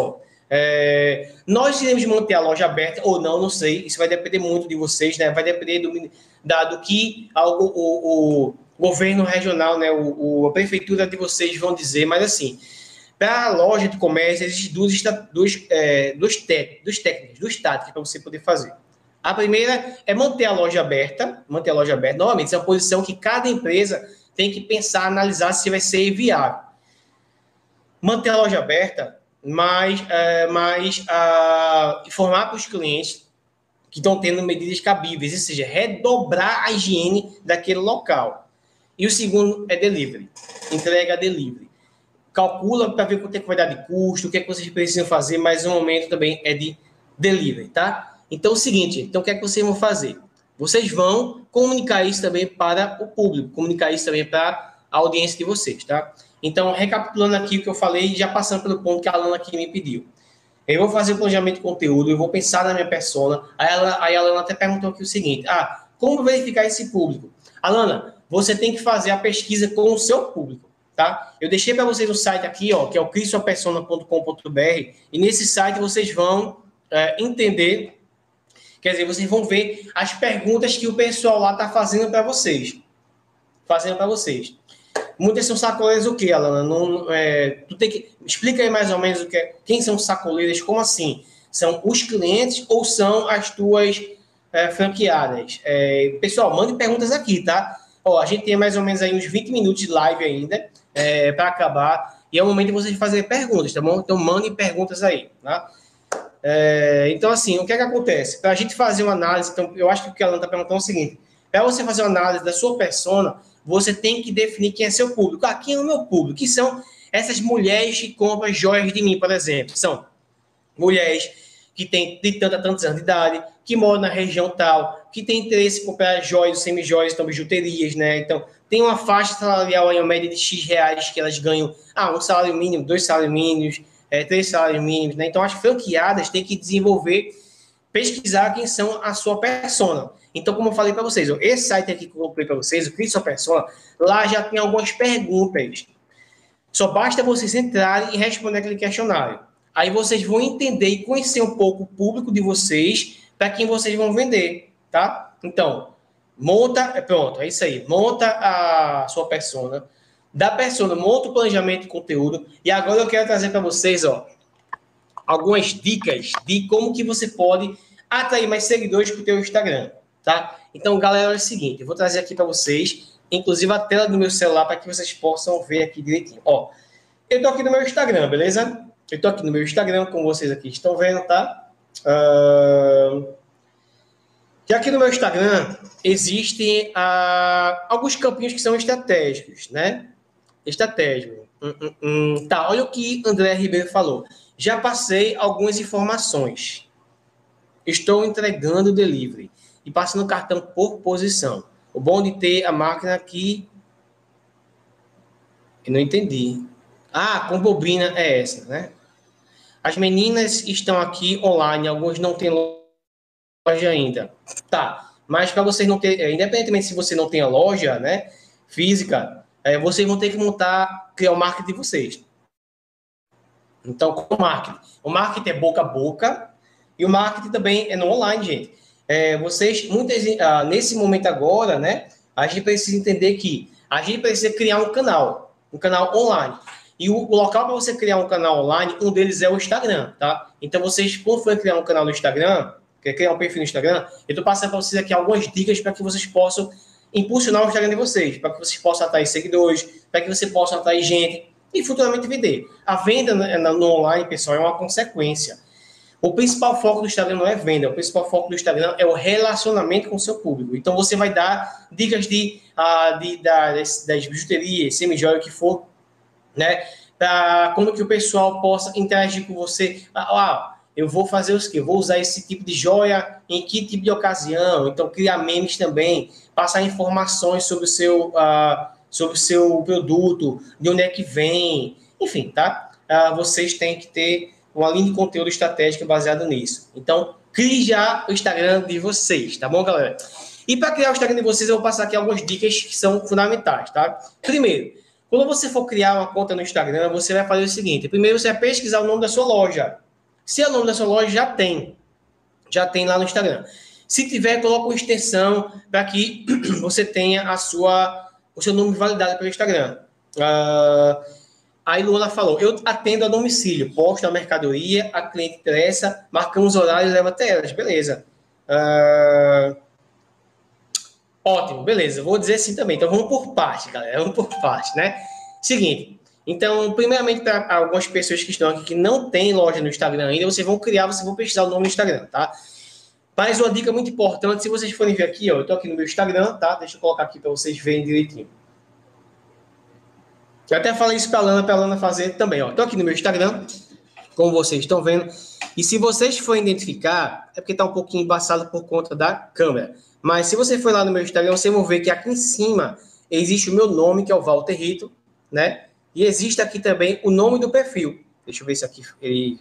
É, nós iremos manter a loja aberta ou não, não sei. Isso vai depender muito de vocês, né? Vai depender do, da, do que a, o, o, o governo regional, né? O, o, a prefeitura de vocês vão dizer. Mas assim, para a loja de comércio, existem duas, duas, é, duas, te, duas técnicas, duas táticas para você poder fazer. A primeira é manter a loja aberta, manter a loja aberta. Novamente, essa é uma posição que cada empresa tem que pensar, analisar se vai ser viável. Manter a loja aberta, mas, é, mas a, informar para os clientes que estão tendo medidas cabíveis, ou seja, redobrar a higiene daquele local. E o segundo é delivery, entrega delivery. Calcula para ver quanto é que vai dar de custo, o que é que vocês precisam fazer, mas o momento também é de delivery, tá? Então, é o seguinte, então o que é que vocês vão fazer? Vocês vão comunicar isso também para o público, comunicar isso também para a audiência de vocês, tá? Então, recapitulando aqui o que eu falei, já passando pelo ponto que a Alana aqui me pediu. Eu vou fazer o planejamento de conteúdo, eu vou pensar na minha persona. Aí, ela, aí a Alana até perguntou aqui o seguinte, ah, como verificar esse público? Alana, você tem que fazer a pesquisa com o seu público, tá? Eu deixei para vocês o site aqui, ó, que é o crie sua persona ponto com ponto br, e nesse site vocês vão é, entender... Quer dizer, vocês vão ver as perguntas que o pessoal lá está fazendo para vocês. Fazendo para vocês. Muitas são sacoleiras o quê, Alana? Não, é, tu tem que... Explica aí mais ou menos o que é. Quem são sacoleiras? Como assim? São os clientes ou são as tuas é, franqueadas? É, pessoal, mande perguntas aqui, tá? Ó, a gente tem mais ou menos aí uns vinte minutos de live ainda é, para acabar. E é o momento de vocês fazerem perguntas, tá bom? Então, mandem perguntas aí, tá? É, então, assim, o que é que acontece? Para a gente fazer uma análise, então, eu acho que o que a Alana está perguntando é o seguinte, para você fazer uma análise da sua persona, você tem que definir quem é seu público. Ah, quem é o meu público? Que são essas mulheres que compram joias de mim, por exemplo. São mulheres que têm de tanta, tantos anos de idade, que moram na região tal, que têm interesse em comprar joias, semi-joias, então bijuterias, né? Então, tem uma faixa salarial aí, uma média de X reais que elas ganham, ah, um salário mínimo, dois salários mínimos, É, três salários mínimos, né? Então, as franqueadas têm que desenvolver, pesquisar quem são a sua persona. Então, como eu falei para vocês, ó, esse site aqui que eu coloquei para vocês, o Crie Sua Persona, lá já tem algumas perguntas. Só basta vocês entrarem e responder aquele questionário. Aí vocês vão entender e conhecer um pouco o público de vocês, para quem vocês vão vender, tá? Então, monta, pronto, é isso aí. Monta a sua persona. Da persona, monta o planejamento de conteúdo. E agora eu quero trazer para vocês, ó, algumas dicas de como que você pode atrair mais seguidores para o teu Instagram, tá? Então, galera, é o seguinte, eu vou trazer aqui para vocês, inclusive a tela do meu celular, para que vocês possam ver aqui direitinho. Ó, eu tô aqui no meu Instagram, beleza? Eu tô aqui no meu Instagram, como vocês aqui estão vendo, tá? Uh... E aqui no meu Instagram existem uh, alguns campinhos que são estratégicos, né? Estratégico. Hum, hum, hum. Tá, olha o que André Ribeiro falou. Já passei algumas informações. Estou entregando o delivery e passando o cartão por posição. O bom de ter a máquina aqui... Eu não entendi. Ah, com bobina é essa, né? As meninas estão aqui online, alguns não têm loja ainda. Tá, mas para vocês não terem... Independentemente se você não tem a loja, né, física... É, vocês vão ter que montar, criar o marketing de vocês. Então, qual o marketing? O marketing é boca a boca e o marketing também é no online, gente. É, vocês, muitas, ah, nesse momento agora, né, a gente precisa entender que a gente precisa criar um canal, um canal online. E o, o local para você criar um canal online, um deles é o Instagram, tá? Então, vocês, quando for criar um canal no Instagram, quer criar um perfil no Instagram, eu estou passando para vocês aqui algumas dicas para que vocês possam impulsionar o Instagram de vocês, para que vocês possam atrair seguidores, para que você possa atrair gente e futuramente vender. A venda no online, pessoal, é uma consequência. O principal foco do Instagram não é venda, o principal foco do Instagram é o relacionamento com o seu público. Então, você vai dar dicas de, uh, de, das, das bijuterias, semi-joia, o que for, né? Para como que o pessoal possa interagir com você. Ah, eu vou fazer os quê? Eu vou usar esse tipo de joia em que tipo de ocasião? Então, criar memes também, passar informações sobre o seu, uh, sobre o seu produto, de onde é que vem, enfim, tá? Uh, vocês têm que ter uma linha de conteúdo estratégica baseada nisso. Então, crie já o Instagram de vocês, tá bom, galera? E para criar o Instagram de vocês, eu vou passar aqui algumas dicas que são fundamentais, tá? Primeiro, quando você for criar uma conta no Instagram, você vai fazer o seguinte. Primeiro, você vai pesquisar o nome da sua loja. Se é o nome da sua loja, já tem. Já tem lá no Instagram. Se tiver, coloca uma extensão para que você tenha a sua, o seu nome validado pelo Instagram. Uh, aí Luana falou, eu atendo a domicílio, posto a mercadoria, a cliente interessa, marcamos horários e leva até elas. Beleza. Uh, ótimo, beleza. Vou dizer assim também. Então, vamos por parte, galera. Vamos por parte, né? Seguinte. Então, primeiramente, para algumas pessoas que estão aqui que não têm loja no Instagram ainda, vocês vão criar, vocês vão pesquisar o nome no Instagram, tá? Mas uma dica muito importante, se vocês forem ver aqui, ó, eu tô aqui no meu Instagram, tá? Deixa eu colocar aqui para vocês verem direitinho. Eu até falei isso para a Lana, para a Lana fazer também, ó. Tô aqui no meu Instagram, como vocês estão vendo. E se vocês forem identificar, é porque tá um pouquinho embaçado por conta da câmera. Mas se você for lá no meu Instagram, vocês vão ver que aqui em cima existe o meu nome, que é o Walter Rito, né? E existe aqui também o nome do perfil. Deixa eu ver se aqui ele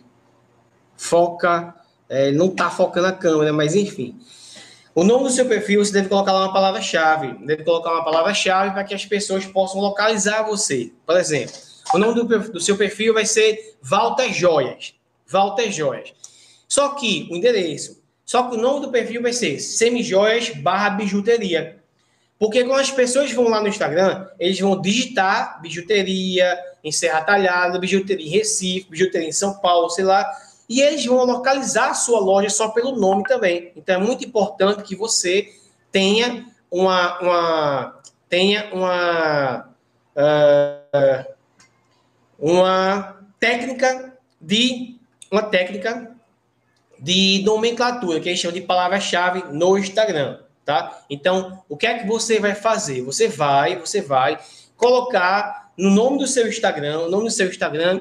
foca. É, não está focando a câmera, mas enfim. O nome do seu perfil, você deve colocar lá uma palavra-chave. Deve colocar uma palavra-chave para que as pessoas possam localizar você. Por exemplo, o nome do, do seu perfil vai ser Walter Joias. Walter Joias. Só que o endereço. Só que o nome do perfil vai ser semijoias barra bijuteria. Porque quando as pessoas vão lá no Instagram, eles vão digitar bijuteria em Serra Talhada, bijuteria em Recife, bijuteria em São Paulo, sei lá, e eles vão localizar a sua loja só pelo nome também. Então é muito importante que você tenha uma, uma tenha uma uh, uma técnica de uma técnica de nomenclatura que a gente chama de palavra-chave no Instagram. Tá? Então, o que é que você vai fazer? Você vai, você vai colocar no nome do seu Instagram, o nome do seu Instagram,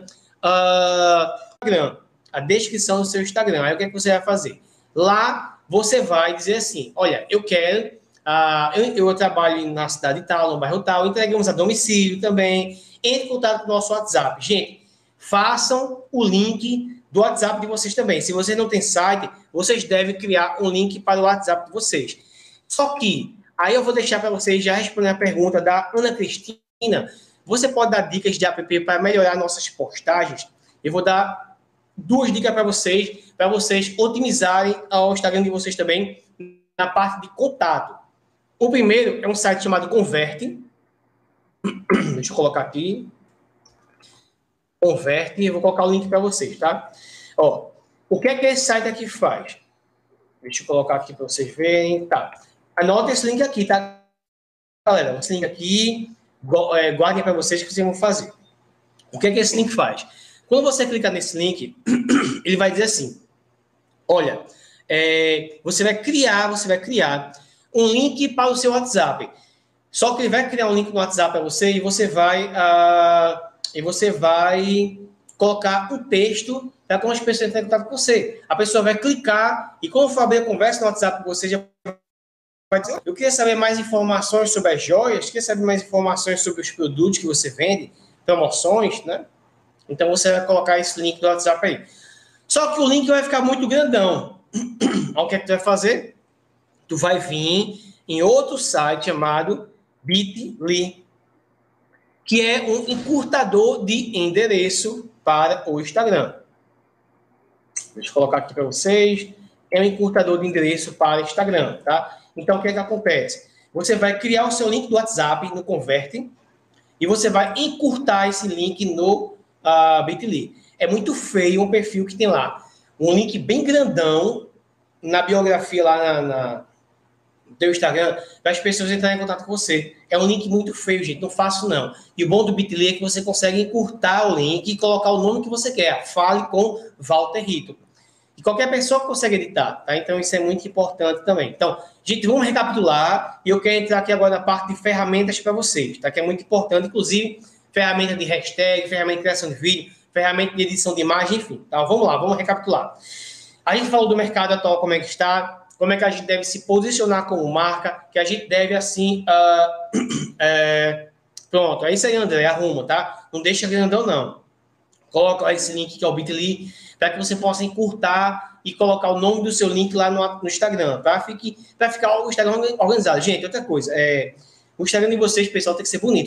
uh, a descrição do seu Instagram. Aí o que é que você vai fazer? Lá você vai dizer assim, olha, eu quero, uh, eu, eu trabalho na cidade tal, no bairro tal, entregamos a domicílio também, entre em contato com o nosso WhatsApp. Gente, façam o link do WhatsApp de vocês também. Se vocês não têm site, vocês devem criar um link para o WhatsApp de vocês. Só que, aí eu vou deixar para vocês já responder a pergunta da Ana Cristina. Você pode dar dicas de app para melhorar nossas postagens? Eu vou dar duas dicas para vocês, para vocês otimizarem o Instagram de vocês também na parte de contato. O primeiro é um site chamado Converte. Deixa eu colocar aqui. Converte, eu vou colocar o link para vocês, tá? Ó, o que é que esse site aqui faz? Deixa eu colocar aqui para vocês verem. Tá. Anota esse link aqui, tá, galera? Esse link aqui, guardem para vocês que vocês vão fazer. O que é que esse link faz? Quando você clicar nesse link, ele vai dizer assim, olha, é, você vai criar, você vai criar um link para o seu WhatsApp. Só que ele vai criar um link no WhatsApp para você e você vai, uh, e você vai colocar um texto para como as pessoas entram em contato com você. A pessoa vai clicar e quando for abrir a conversa no WhatsApp com você, já vai dizer, eu queria saber mais informações sobre as joias, queria saber mais informações sobre os produtos que você vende, promoções, né? Então, você vai colocar esse link do WhatsApp aí. Só que o link vai ficar muito grandão. Então, o que é que tu vai fazer? Tu vai vir em outro site chamado bit ponto l y, que é um encurtador de endereço para o Instagram. Deixa eu colocar aqui para vocês. É um encurtador de endereço para o Instagram, tá? Então, o que é que acontece? Você vai criar o seu link do WhatsApp no Converte e você vai encurtar esse link no uh, bit ponto l y. É muito feio um perfil que tem lá um link bem grandão na biografia lá na, na, no teu Instagram para as pessoas entrarem em contato com você. É um link muito feio, gente. Não faço, não. E o bom do bit ponto l y é que você consegue encurtar o link e colocar o nome que você quer. Fale com Walter Rito. E qualquer pessoa consegue editar, tá? Então, isso é muito importante também. Então, gente, vamos recapitular. E eu quero entrar aqui agora na parte de ferramentas para vocês, tá? Que é muito importante, inclusive, ferramenta de hashtag, ferramenta de criação de vídeo, ferramenta de edição de imagem, enfim. Tá? Vamos lá, vamos recapitular. A gente falou do mercado atual, como é que está, como é que a gente deve se posicionar como marca, que a gente deve, assim... Uh, é, pronto, é isso aí, André, arruma, tá? Não deixa grandão, não. Coloca esse link que é o bit ponto l y, para que você possa encurtar e colocar o nome do seu link lá no, no Instagram, para ficar o Instagram organizado. Gente, outra coisa, é, o Instagram de vocês, pessoal, tem que ser bonito, tá?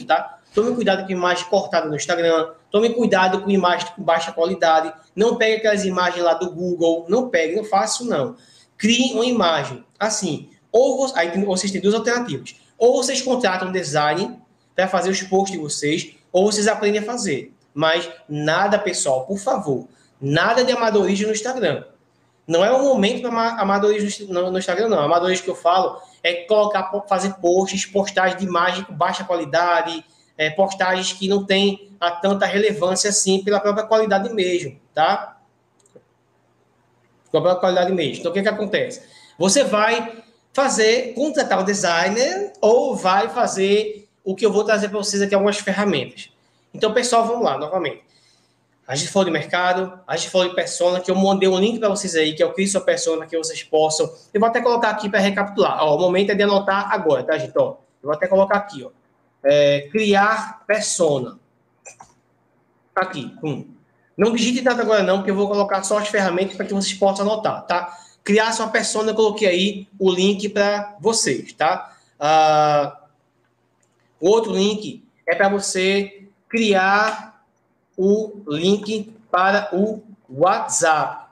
Tome cuidado com imagem cortada no Instagram. Tome cuidado com imagens com baixa qualidade. Não pegue aquelas imagens lá do Google. Não pegue, não faça isso, não. Crie uma imagem. Assim, ou aí vocês têm duas alternativas. Ou vocês contratam um design para fazer os posts de vocês, ou vocês aprendem a fazer. Mas nada, pessoal, por favor, nada de amadorismo no Instagram. Não é o momento para amadorismo no, no Instagram, não. Amadorismo que eu falo é colocar, fazer posts, postagens de imagem com baixa qualidade, é, postagens que não têm a tanta relevância assim pela própria qualidade mesmo, tá? Pela própria qualidade mesmo. Então, o que que acontece? Você vai fazer, contratar um designer ou vai fazer o que eu vou trazer para vocês aqui, algumas ferramentas. Então, pessoal, vamos lá, novamente. A gente falou de mercado, a gente falou de persona, que eu mandei um link para vocês aí, que é o Crie Sua Persona, que vocês possam... Eu vou até colocar aqui para recapitular. Ó, o momento é de anotar agora, tá, gente? Ó, eu vou até colocar aqui, ó. É, criar persona. Aqui, hum. Não digite nada agora não, porque eu vou colocar só as ferramentas para que vocês possam anotar, tá? Criar sua persona, eu coloquei aí o link para vocês, tá? Ah, o outro link é para você criar o link para o WhatsApp.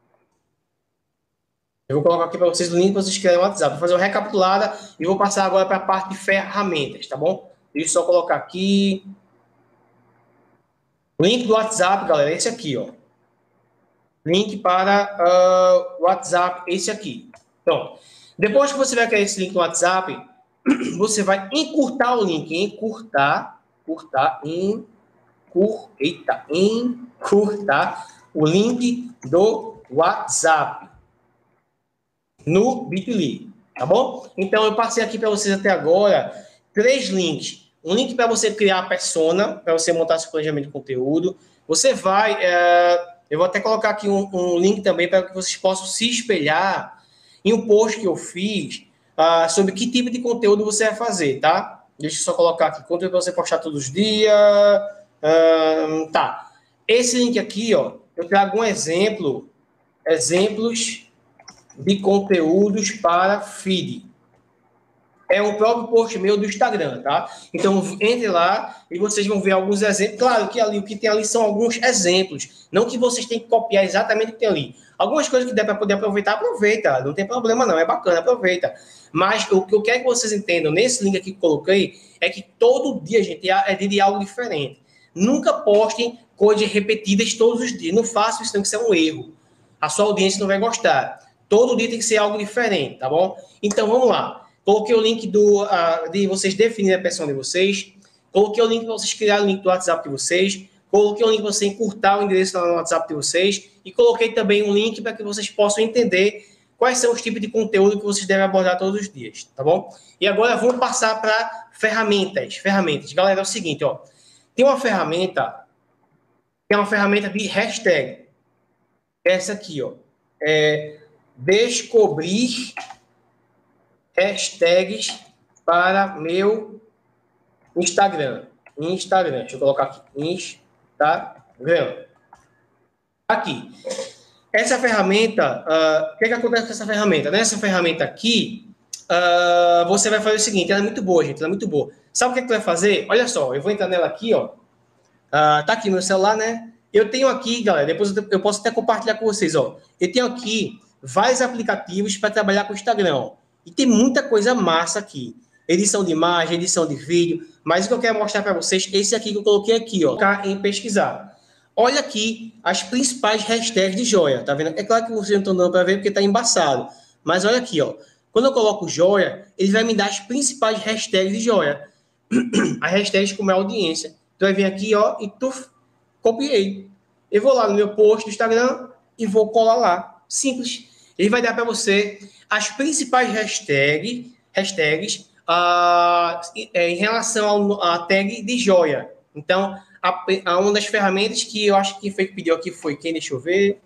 Eu vou colocar aqui para vocês o link para vocês criarem o WhatsApp. Vou fazer uma recapitulada e vou passar agora para a parte de ferramentas, tá bom? Deixa eu só colocar aqui. O link do WhatsApp, galera, é esse aqui, ó. Link para o uh, WhatsApp, esse aqui. Então, depois que você vai criar esse link no WhatsApp, você vai encurtar o link. Encurtar, encurtar, encur, eita, encurtar o link do WhatsApp no Bitly, tá bom? Então, eu passei aqui para vocês até agora três links. Um link para você criar a persona, para você montar seu planejamento de conteúdo. Você vai... É, eu vou até colocar aqui um, um link também para que vocês possam se espelhar em um post que eu fiz uh, sobre que tipo de conteúdo você vai fazer, tá? Deixa eu só colocar aqui. Conteúdo para você postar todos os dias. Uh, tá. Esse link aqui, ó, eu trago um exemplo. Exemplos de conteúdos para feed. É o próprio post meu do Instagram, tá? Então, entre lá e vocês vão ver alguns exemplos. Claro que ali o que tem ali são alguns exemplos. Não que vocês tenham que copiar exatamente o que tem ali. Algumas coisas que der para poder aproveitar, aproveita. Não tem problema não, é bacana, aproveita. Mas o que eu quero que vocês entendam nesse link aqui que coloquei é que todo dia, gente, é de algo diferente. Nunca postem coisas repetidas todos os dias. Não façam isso, tem que ser um erro. A sua audiência não vai gostar. Todo dia tem que ser algo diferente, tá bom? Então, vamos lá. Coloquei o link do, uh, de vocês definirem a persona de vocês. Coloquei o link para vocês criarem o link do WhatsApp de vocês. Coloquei o link para você encurtar o endereço no WhatsApp de vocês. E coloquei também um link para que vocês possam entender quais são os tipos de conteúdo que vocês devem abordar todos os dias, tá bom? E agora vamos passar para ferramentas. Ferramentas. Galera, é o seguinte, ó. Tem uma ferramenta, que é uma ferramenta de hashtag. Essa aqui, ó. É descobrir hashtags para meu Instagram. Instagram. Deixa eu colocar aqui. Instagram. Aqui. Essa ferramenta, uh, o que, que acontece com essa ferramenta? Nessa ferramenta aqui, uh, você vai fazer o seguinte, ela é muito boa, gente, ela é muito boa. Sabe o que, que tu vai fazer? Olha só, eu vou entrar nela aqui, ó. Uh, tá aqui no meu celular, né? Eu tenho aqui, galera, depois eu posso até compartilhar com vocês, ó. Eu tenho aqui vários aplicativos para trabalhar com o Instagram, ó. E tem muita coisa massa aqui. Edição de imagem, edição de vídeo. Mas o que eu quero mostrar para vocês, esse aqui que eu coloquei aqui, ó. Em pesquisar. Olha aqui as principais hashtags de joia, tá vendo? É claro que vocês não estão dando para ver porque tá embaçado. Mas olha aqui, ó. Quando eu coloco joia, ele vai me dar as principais hashtags de joia. As hashtags como é a audiência. Então vai vir aqui, ó, e tuf, copiei. Eu vou lá no meu post do Instagram e vou colar lá. Simples. Ele vai dar para você as principais hashtags, hashtags uh, em relação à tag de joia. Então, a, a uma das ferramentas que eu acho que foi que pediu aqui foi quem? Deixa eu ver.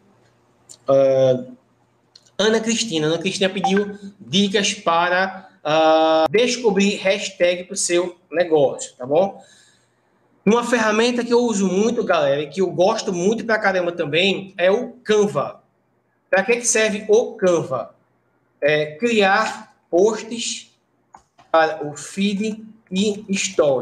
Uh, Ana Cristina. Ana Cristina pediu dicas para uh, descobrir hashtag para o seu negócio, tá bom? Uma ferramenta que eu uso muito, galera, e que eu gosto muito pra caramba também, é o Canva. Para que, que serve o Canva? É criar posts para o feed e stories.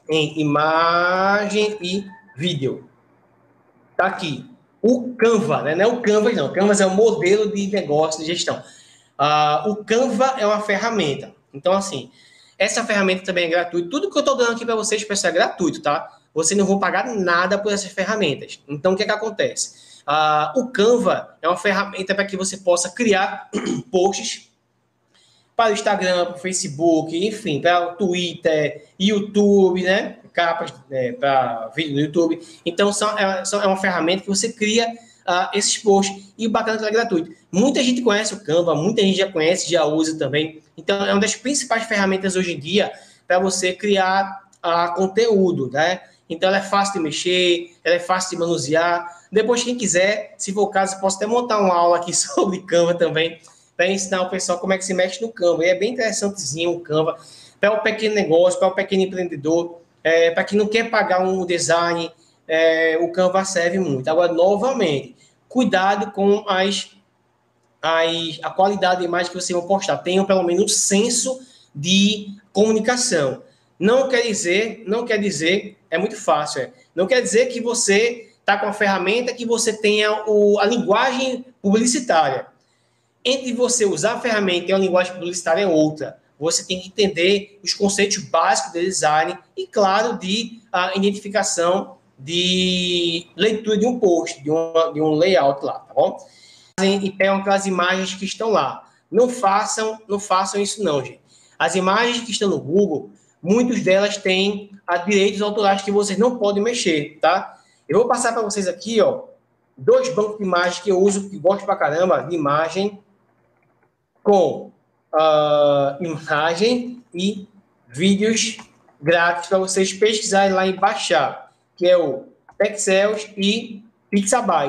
em imagem e vídeo. Tá aqui. O Canva, né? Não é o Canvas, não. O Canvas é um modelo de negócio, de gestão. Uh, o Canva é uma ferramenta. Então, assim, essa ferramenta também é gratuita. Tudo que eu estou dando aqui para vocês, pessoal, é gratuito, tá? Vocês não vão pagar nada por essas ferramentas. Então, o que é que acontece? Uh, o Canva é uma ferramenta para que você possa criar posts para o Instagram, para o Facebook, enfim, para o Twitter, YouTube, né? Capas é, para vídeo no YouTube. Então, são, é, são, é uma ferramenta que você cria uh, esses posts. E o bacana é que ela é gratuito. Muita gente conhece o Canva, muita gente já conhece, já usa também. Então, é uma das principais ferramentas hoje em dia para você criar uh, conteúdo, né? Então, ela é fácil de mexer, ela é fácil de manusear. Depois, quem quiser, se for o caso, posso até montar uma aula aqui sobre Canva também, para ensinar o pessoal como é que se mexe no Canva. E é bem interessantezinho o Canva, para o pequeno negócio, para o pequeno empreendedor, é, para quem não quer pagar um design, é, o Canva serve muito. Agora, novamente, cuidado com as, as, a qualidade da imagem que vocês vão postar. Tenham pelo menos senso de comunicação. Não quer dizer, não quer dizer, é muito fácil, é, não quer dizer que você está com a ferramenta que você tenha o, a linguagem publicitária. Entre você usar a ferramenta e a linguagem publicitária é outra. Você tem que entender os conceitos básicos de design e, claro, de a identificação de leitura de um post, de, uma, de um layout lá, tá bom? E pegam aquelas imagens que estão lá. Não façam, não façam isso não, gente. As imagens que estão no Google, muitas delas têm a direitos autorais que vocês não podem mexer, tá? Eu vou passar para vocês aqui, ó, dois bancos de imagens que eu uso, que gosto pra caramba, de imagem, com uh, imagem e vídeos grátis para vocês pesquisarem lá e baixar, que é o Pexels e Pixabay.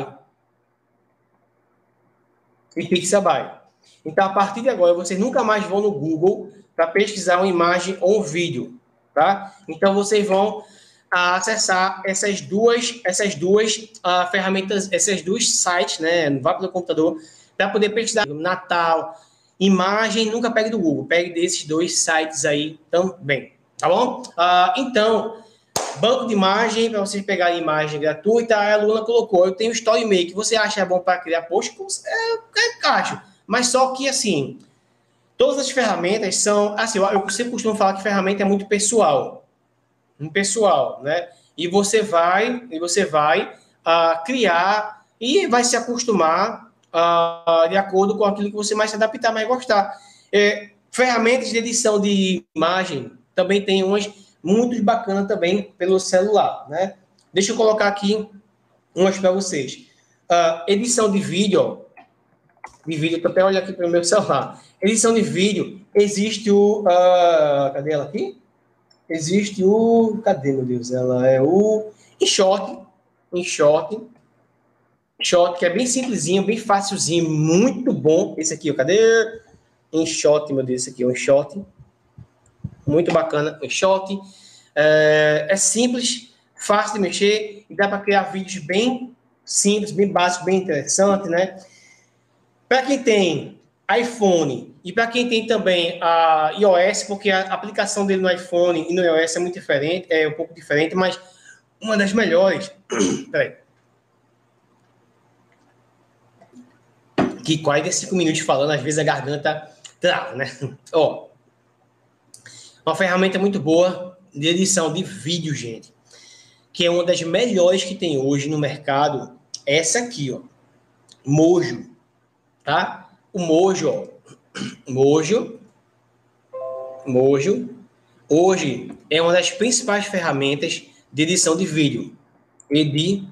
E Pixabay. Então, a partir de agora, vocês nunca mais vão no Google para pesquisar uma imagem ou um vídeo, tá? Então, vocês vão uh, acessar essas duas, essas duas uh, ferramentas, esses dois sites, né? Vá pelo computador, para poder pesquisar Natal, imagem, nunca pegue do Google, pegue desses dois sites aí também, tá bom? Uh, então, banco de imagem, para vocês pegarem imagem gratuita, a Luna colocou, eu tenho StoryMake, você acha bom para criar post? É, é caixa, mas só que assim, todas as ferramentas são, assim, eu sempre costumo falar que ferramenta é muito pessoal, muito pessoal, né? E você vai, e você vai uh, criar e vai se acostumar Uh, de acordo com aquilo que você mais se adaptar, mais gostar. É, ferramentas de edição de imagem também tem umas muito bacanas também pelo celular, né? Deixa eu colocar aqui umas para vocês. Uh, edição de vídeo, de vídeo, tô até olhando aqui para o meu celular. Edição de vídeo, existe o... Uh, cadê ela aqui? Existe o... Cadê, meu Deus? Ela é o... InShot. InShot. Shot, que é bem simplesinho, bem facilzinho, muito bom. Esse aqui, ó, cadê? InShot, meu Deus, esse aqui é um InShot. Muito bacana, InShot. É, é simples, fácil de mexer e dá para criar vídeos bem simples, bem básicos, bem interessantes, né? Para quem tem iPhone e para quem tem também a iOS, porque a aplicação dele no iPhone e no iOS é muito diferente, é um pouco diferente, mas uma das melhores... Peraí. Que quarenta e cinco minutos falando, às vezes a garganta trava, né? Ó, uma ferramenta muito boa de edição de vídeo, gente, que é uma das melhores que tem hoje no mercado, é essa aqui, ó, Mojo, tá? O Mojo, ó, Mojo, Mojo, hoje é uma das principais ferramentas de edição de vídeo, edição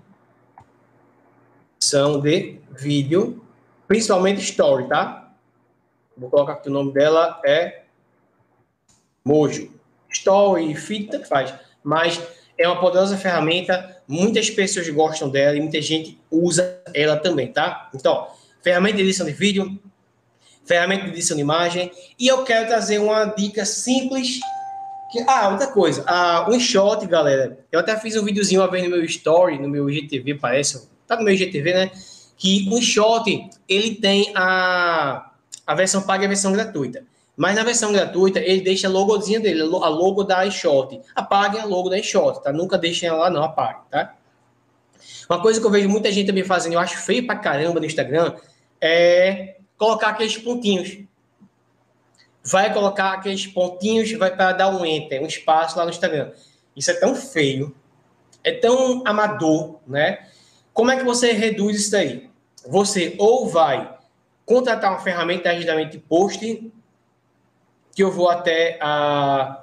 de vídeo, principalmente Story, tá? Vou colocar aqui o nome dela, é Mojo. Story, feed, tanto faz. Mas é uma poderosa ferramenta, muitas pessoas gostam dela e muita gente usa ela também, tá? Então, ferramenta de edição de vídeo, ferramenta de edição de imagem, e eu quero trazer uma dica simples. Que, ah, outra coisa, ah, o InShot, galera, eu até fiz um videozinho uma vez no meu Story, no meu I G T V, parece, tá no meu I G T V, né? Que o InShot, ele tem a, a versão paga e a versão gratuita. Mas na versão gratuita, ele deixa a logozinha dele, a logo da iShot. Apaguem a logo da iShot, tá? Nunca deixem ela lá, não, apaguem, tá? Uma coisa que eu vejo muita gente também fazendo, eu acho feio pra caramba no Instagram, é colocar aqueles pontinhos. Vai colocar aqueles pontinhos, vai para dar um enter, um espaço lá no Instagram. Isso é tão feio, é tão amador, né? Como é que você reduz isso daí? Você ou vai contratar uma ferramenta de agendamento de post, que eu vou até a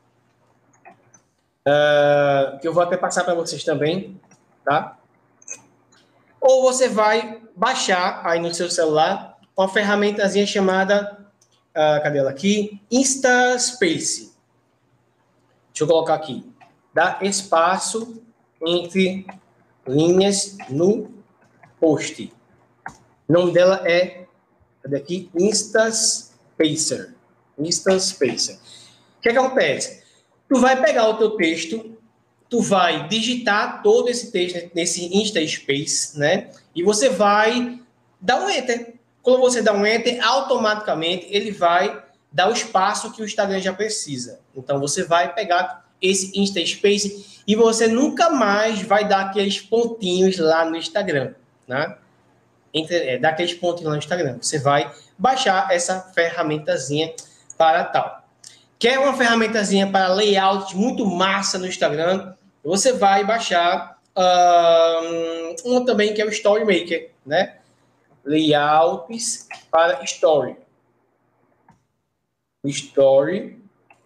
uh, que eu vou até passar para vocês também, tá? Ou você vai baixar aí no seu celular uma ferramentazinha chamada, uh, cadê ela aqui? InstaSpace. Deixa eu colocar aqui. Dá espaço entre linhas no post. O nome dela é, cadê aqui? InstaSpacer. InstaSpacer. O que, é que acontece? Tu vai pegar o teu texto, tu vai digitar todo esse texto nesse InstaSpace, né? E você vai dar um enter. Quando você dá um enter, automaticamente ele vai dar o espaço que o Instagram já precisa. Então você vai pegar esse InstaSpace e você nunca mais vai dar aqueles pontinhos lá no Instagram, né? Entre, é, dar aqueles pontinhos lá no Instagram. Você vai baixar essa ferramentazinha para tal. Quer uma ferramentazinha para layout muito massa no Instagram? Você vai baixar um, uma também que é o Story Maker, né? Layouts para Story. Story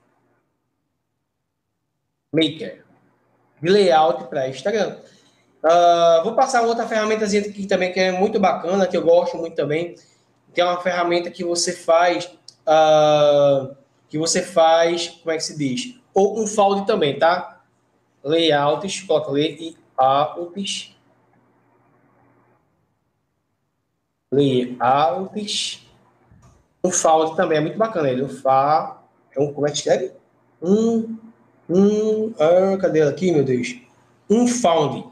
Maker. De layout para Instagram. Uh, vou passar outra ferramentazinha aqui também que é muito bacana, que eu gosto muito também, que é uma ferramenta que você faz, uh, que você faz, como é que se diz? Ou um fold também, tá? Layouts, coloca layouts, layouts, um fold também, é muito bacana ele, um fa, um, como é que escreve? Um, um, ah, cadê ela aqui, meu Deus? Um fold.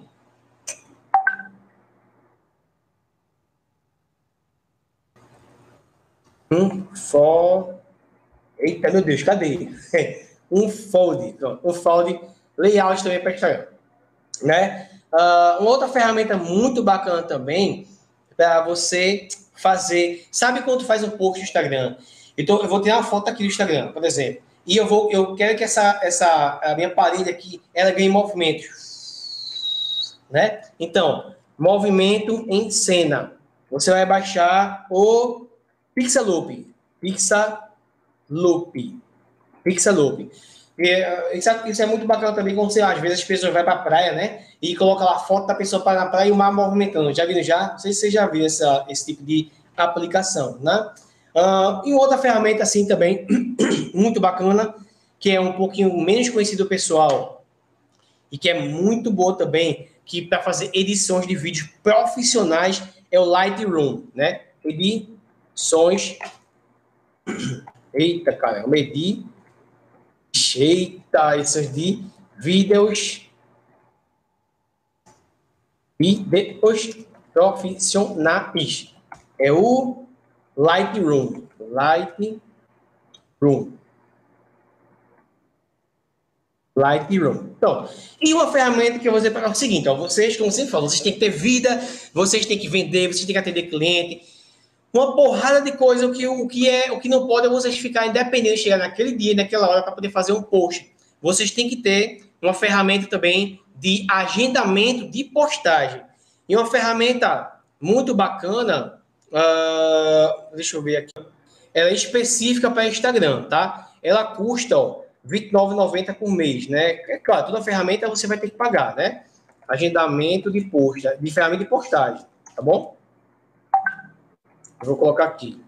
Um for... Eita, meu Deus, cadê? Um fold. Um fold layout também para Instagram. Né? Uh, uma outra ferramenta muito bacana também para você fazer... Sabe quando tu faz um post no Instagram? Então, eu vou tirar uma foto aqui do Instagram, por exemplo. E eu, vou, eu quero que essa, essa a minha parede aqui, ela ganhe movimento. Né? Então, movimento em cena. Você vai baixar o Pixaloop. Pixaloop. Pixaloop. E, sabe, isso é muito bacana também quando você, às vezes as pessoas vão para a praia, né? E coloca lá a foto da pessoa para na praia e o mar movimentando. Já viram já? Não sei se você já viu essa, esse tipo de aplicação, né? Uh, e outra ferramenta assim também, muito bacana, que é um pouquinho menos conhecido do pessoal e que é muito boa também, que para fazer edições de vídeos profissionais é o Lightroom, né? Edições... Eita, cara, eu medi. Eita, esses de vídeos. Vídeos profissionais. É o Lightroom. Lightroom. Lightroom. Então, e uma ferramenta que eu vou dizer para o seguinte, ó, vocês, como você falou, vocês têm que ter vida, vocês têm que vender, vocês têm que atender cliente. Uma porrada de coisa, o que, o que é, o que não pode é vocês ficarem independentes, chegar naquele dia, naquela hora, para poder fazer um post. Vocês têm que ter uma ferramenta também de agendamento de postagem. E uma ferramenta muito bacana, uh, deixa eu ver aqui, ela é específica para Instagram, tá? Ela custa, ó, vinte e nove reais e noventa centavos por mês, né? É claro, toda ferramenta você vai ter que pagar, né? Agendamento de postagem, de ferramenta de postagem, tá bom? Eu vou colocar aqui.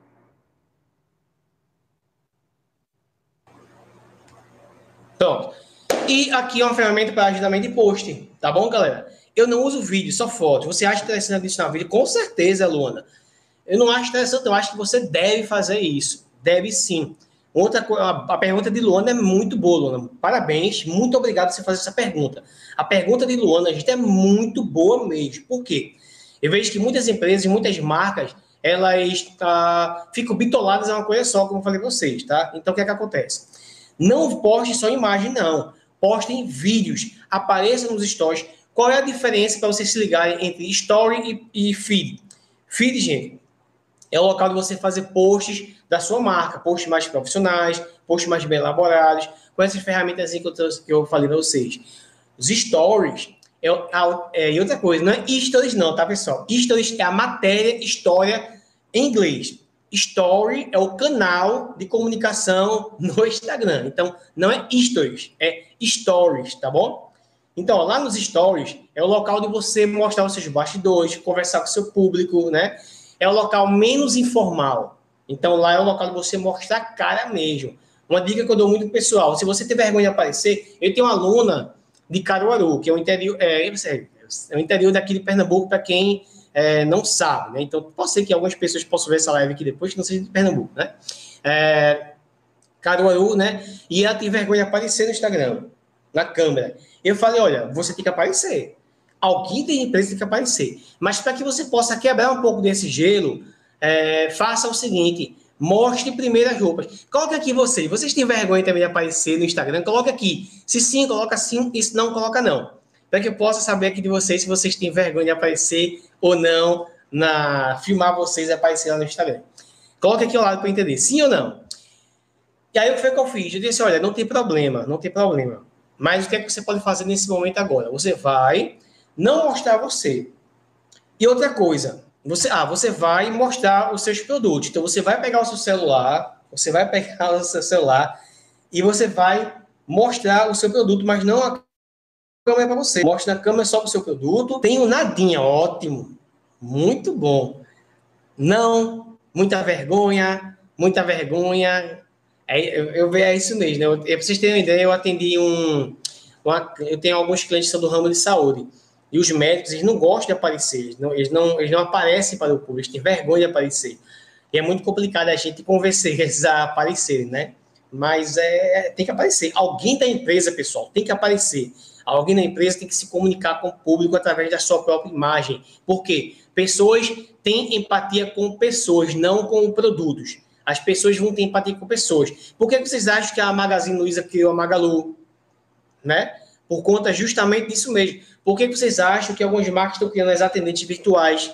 Pronto. E aqui é uma ferramenta para agendamento de post, tá bom, galera? Eu não uso vídeo, só foto. Você acha interessante adicionar vídeo? Com certeza, Luana. Eu não acho interessante, eu acho que você deve fazer isso. Deve sim. Outra coisa, a pergunta de Luana é muito boa, Luana. Parabéns, muito obrigado por você fazer essa pergunta. A pergunta de Luana, gente, é muito boa mesmo. Por quê? Eu vejo que muitas empresas e muitas marcas, elas ah, ficam bitoladas a uma coisa só, como eu falei para vocês, tá? Então, o que é que acontece? Não poste só imagem, não. Postem vídeos, apareçam nos stories. Qual é a diferença para vocês se ligarem entre story e, e feed? Feed, gente, é o local de você fazer posts da sua marca, posts mais profissionais, posts mais bem elaborados, com essas ferramentas que eu, que eu falei para vocês. Os stories, é, é, e outra coisa, não é stories não, tá, pessoal? Stories é a matéria, história em inglês. Story é o canal de comunicação no Instagram. Então, não é stories, é stories, tá bom? Então, ó, lá nos stories é o local de você mostrar os seus bastidores, conversar com o seu público, né? É o local menos informal. Então, lá é o local de você mostrar a cara mesmo. Uma dica que eu dou muito pro pessoal, se você tem vergonha de aparecer, eu tenho uma aluna de Caruaru, que é o interior, é, é o interior daqui de Pernambuco, para quem é, não sabe, né? Então, pode ser que algumas pessoas possam ver essa live aqui depois, que não seja de Pernambuco, né? É, Caruaru, né? E ela tem vergonha de aparecer no Instagram, na câmera. Eu falei, olha, você tem que aparecer. Alguém tem empresa que tem que aparecer. Mas para que você possa quebrar um pouco desse gelo, é, faça o seguinte, mostre primeiro as roupas. Coloque aqui você. Vocês têm vergonha também de aparecer no Instagram? Coloque aqui. Se sim, coloca sim. E se não, coloca não. Para que eu possa saber aqui de vocês se vocês têm vergonha de aparecer ou não, na filmar vocês e aparecer lá no Instagram. Coloque aqui ao lado para eu entender. Sim ou não? E aí o que foi que eu fiz? Eu disse, olha, não tem problema, não tem problema. Mas o que é que você pode fazer nesse momento agora? Você vai não mostrar você. E outra coisa, você, ah, você vai mostrar os seus produtos. Então, você vai pegar o seu celular, você vai pegar o seu celular e você vai mostrar o seu produto, mas não a câmera para você. Mostra a câmera só para o seu produto. Tem um nadinha, ótimo, muito bom. Não, muita vergonha, muita vergonha. É, eu, eu vejo é isso mesmo, né? Eu, para vocês terem uma ideia, eu atendi um... Uma, eu tenho alguns clientes que são do ramo de saúde. E os médicos, eles não gostam de aparecer. Eles não, eles não, eles não aparecem para o público. Eles têm vergonha de aparecer. E é muito complicado a gente convencer eles a aparecerem, né? Mas é, tem que aparecer. Alguém da empresa, pessoal, tem que aparecer. Alguém da empresa tem que se comunicar com o público através da sua própria imagem. Por quê? Pessoas têm empatia com pessoas, não com produtos. As pessoas vão ter empatia com pessoas. Por que vocês acham que a Magazine Luiza criou a Magalu? Né? Por conta justamente disso mesmo. Por que vocês acham que algumas marcas estão criando as atendentes virtuais?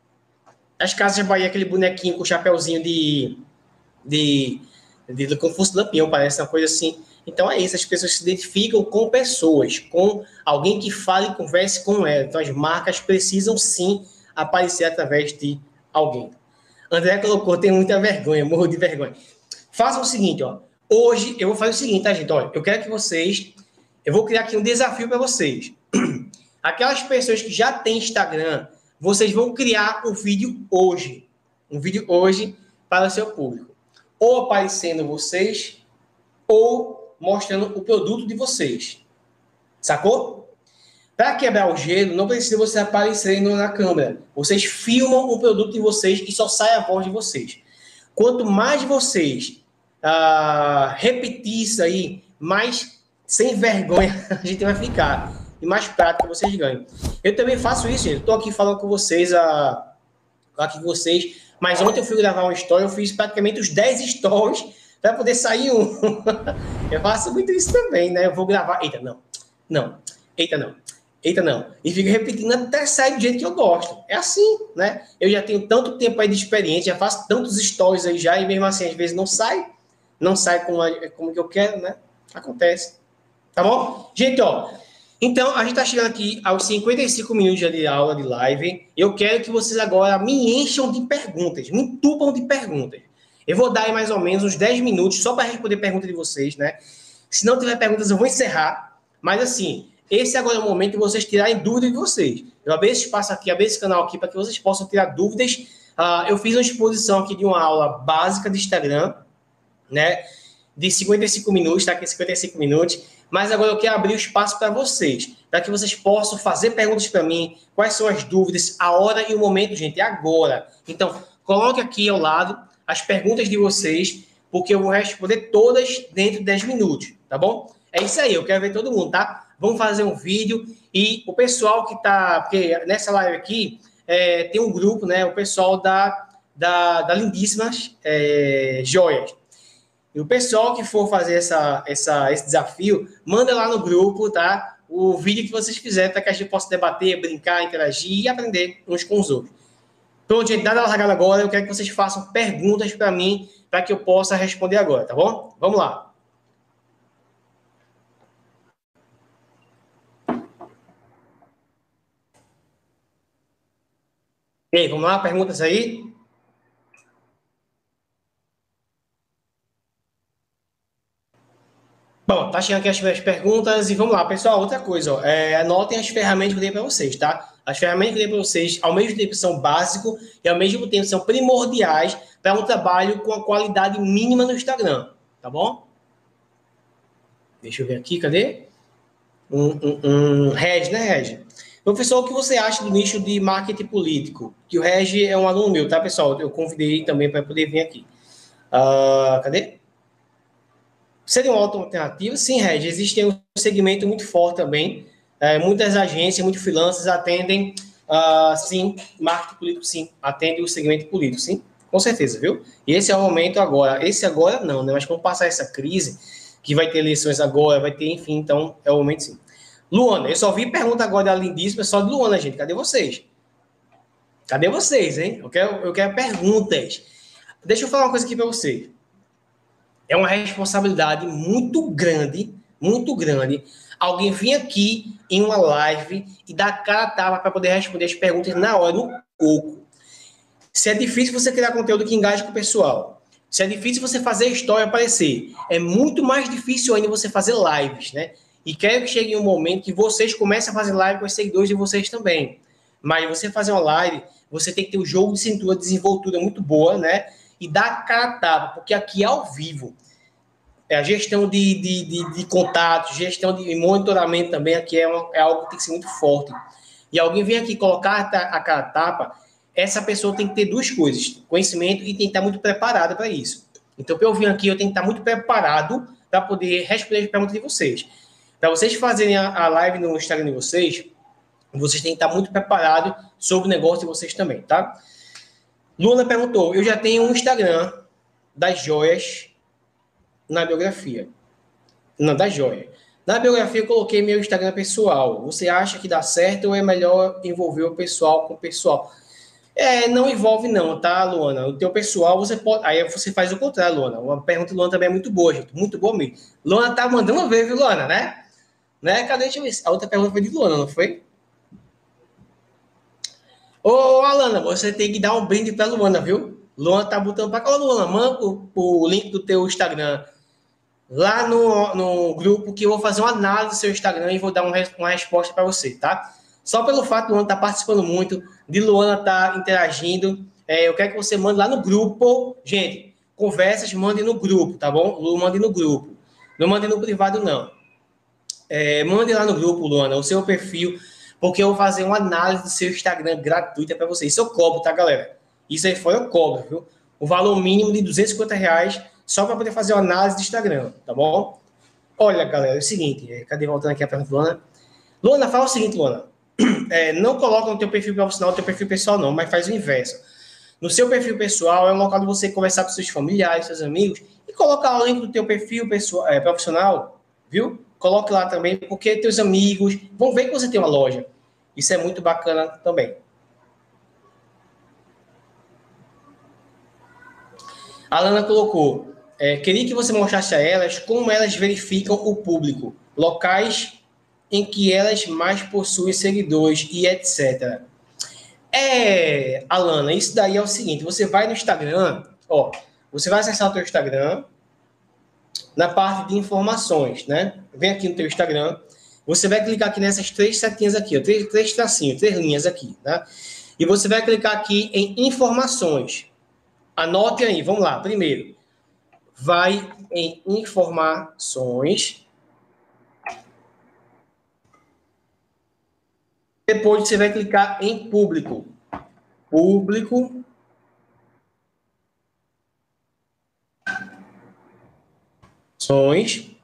As Casas Bahia, aquele bonequinho com chapéuzinho de... de, de, de como fosse Lampião, parece uma coisa assim. Então é isso, as pessoas se identificam com pessoas, com alguém que fale e converse com ela. Então as marcas precisam sim aparecer através de alguém. André colocou, tem muita vergonha, morro de vergonha. Façam o seguinte, ó. Hoje eu vou fazer o seguinte, tá, gente? Olha, eu quero que vocês... Eu vou criar aqui um desafio para vocês. Aquelas pessoas que já têm Instagram, vocês vão criar um vídeo hoje. Um vídeo hoje para o seu público. Ou aparecendo vocês, ou mostrando o produto de vocês. Sacou? Para quebrar o gelo, não precisa você aparecer na câmera. Vocês filmam o produto de vocês e só sai a voz de vocês. Quanto mais vocês ah, repetir isso aí, mais sem vergonha a gente vai ficar. E mais prática vocês ganham. Eu também faço isso, gente. Estou aqui falando com vocês, a, aqui com vocês, mas ontem eu fui gravar uma story, eu fiz praticamente os dez stories para poder sair um. Eu faço muito isso também, né? Eu vou gravar. Eita, não. Não. Eita, não. Eita, não. E fico repetindo até sair do jeito que eu gosto. É assim, né? Eu já tenho tanto tempo aí de experiência, já faço tantos stories aí já, e mesmo assim, às vezes não sai. Não sai como, como que eu quero, né? Acontece. Tá bom? Gente, ó. Então, a gente tá chegando aqui aos cinquenta e cinco minutos de aula de live. Eu quero que vocês agora me encham de perguntas, me entupam de perguntas. Eu vou dar aí mais ou menos uns dez minutos só para responder perguntas de vocês, né? Se não tiver perguntas, eu vou encerrar. Mas, assim, esse agora é o momento de vocês tirarem dúvidas de vocês. Eu abri esse espaço aqui, abri esse canal aqui para que vocês possam tirar dúvidas. Uh, eu fiz uma exposição aqui de uma aula básica de Instagram, né? De cinquenta e cinco minutos, tá aqui cinquenta e cinco minutos. Mas agora eu quero abrir o espaço para vocês, para que vocês possam fazer perguntas para mim, quais são as dúvidas, a hora e o momento, gente, é agora. Então, coloque aqui ao lado as perguntas de vocês, porque eu vou responder todas dentro de dez minutos, tá bom? É isso aí, eu quero ver todo mundo, tá? Vamos fazer um vídeo e o pessoal que tá, porque nessa live aqui é, tem um grupo, né? O pessoal da da, da Lindíssimas é, Joias. E o pessoal que for fazer essa, essa, esse desafio, manda lá no grupo, tá? O vídeo que vocês fizerem para que a gente possa debater, brincar, interagir e aprender uns com os outros. Pronto, gente, nada largado agora. Eu quero que vocês façam perguntas para mim, para que eu possa responder agora, tá bom? Vamos lá. E aí, vamos lá? Perguntas aí? Bom, tá chegando aqui as minhas perguntas e vamos lá, pessoal. Outra coisa, ó, é, anotem as ferramentas que eu dei para vocês, tá? As ferramentas que eu dei para vocês, ao mesmo tempo, são básicos e ao mesmo tempo são primordiais para um trabalho com a qualidade mínima no Instagram, tá bom? Deixa eu ver aqui, cadê? Um, um, um Reg, né, Reg? Professor, o que você acha do nicho de marketing político? Que o Reg é um aluno meu, tá, pessoal? Eu convidei também para poder vir aqui. Uh, cadê? Seria uma alternativa? Sim, Reg. Existe um segmento muito forte também. É, muitas agências, muitos freelancers atendem, uh, sim, marketing político, sim. Atende o segmento político, sim. Com certeza, viu? E esse é o momento agora. Esse agora não, né? Mas quando passar essa crise, que vai ter eleições agora, vai ter, enfim, então é o momento, sim. Luana, eu só vi pergunta agora da Lindíssima, só de Luana, gente. Cadê vocês? Cadê vocês, hein? Eu quero, eu quero perguntas. Deixa eu falar uma coisa aqui para vocês. É uma responsabilidade muito grande, muito grande, alguém vir aqui em uma live e dar cara a tapa para poder responder as perguntas na hora, no pouco. Se é difícil você criar conteúdo que engaje com o pessoal, se é difícil você fazer a história aparecer, é muito mais difícil ainda você fazer lives, né? E quero que chegue um momento que vocês comecem a fazer live com os seguidores de vocês também. Mas você fazer uma live, você tem que ter o um jogo de cintura, desenvoltura muito boa, né? E dar cara a tapa, porque aqui é ao vivo. É a gestão de, de, de, de contatos, gestão de monitoramento também aqui é, uma, é algo que tem que ser muito forte. E alguém vem aqui colocar a cara a tapa, essa pessoa tem que ter duas coisas, conhecimento e tem que estar muito preparada para isso. Então, para eu vir aqui, eu tenho que estar muito preparado para poder responder as perguntas de vocês. Para vocês fazerem a, a live no Instagram de vocês, vocês têm que estar muito preparados sobre o negócio de vocês também, tá? Luna perguntou, eu já tenho um Instagram das joias na biografia. Não, da joia. Na biografia eu coloquei meu Instagram pessoal. Você acha que dá certo ou é melhor envolver o pessoal com o pessoal? É, não envolve não, tá, Luana? O teu pessoal, você pode... Aí você faz o contrário, Luana. Uma pergunta do Luana também é muito boa, gente. Muito boa mesmo. Luana tá mandando ver, viu, Luana, né? né? Cadê? Deixa eu ver. A outra pergunta foi de Luana, não foi? Ô, Alana, você tem que dar um brinde pra Luana, viu? Luana tá botando pra cá. Ô, Luana, manda o, o link do teu Instagram lá no, no grupo que eu vou fazer uma análise do seu Instagram e vou dar um, uma resposta para você, tá? Só pelo fato de Luana estar tá participando muito, de Luana estar tá interagindo, é, eu quero que você mande lá no grupo. Gente, conversas, mande no grupo, tá bom? Lu, mande no grupo. Não mande no privado, não. É, mande lá no grupo, Luana, o seu perfil, porque eu vou fazer uma análise do seu Instagram gratuita para você. Isso eu cobro, tá, galera? Isso aí foi eu cobro, viu? O valor mínimo de duzentos e cinquenta reais só para poder fazer uma análise do Instagram, tá bom? Olha, galera, é o seguinte, cadê voltando aqui a pergunta do Luana? Luana, fala o seguinte, Luana, é, não coloca no teu perfil profissional, no teu perfil pessoal não, mas faz o inverso. No seu perfil pessoal é um local de você conversar com seus familiares, seus amigos, e coloca o link do teu perfil pessoal, é, profissional, viu? Coloque lá também, porque teus amigos vão ver que você tem uma loja. Isso é muito bacana também. A Lana colocou, é, queria que você mostrasse a elas como elas verificam o público, locais em que elas mais possuem seguidores e etcétera. É, Alana, isso daí é o seguinte, você vai no Instagram, ó, você vai acessar o teu Instagram, na parte de informações, né? Vem aqui no teu Instagram, você vai clicar aqui nessas três setinhas aqui, ó, três, três tracinhos, três linhas aqui, tá? E você vai clicar aqui em informações. Anote aí, vamos lá, primeiro. Vai em informações. Depois você vai clicar em público. Público. Ações.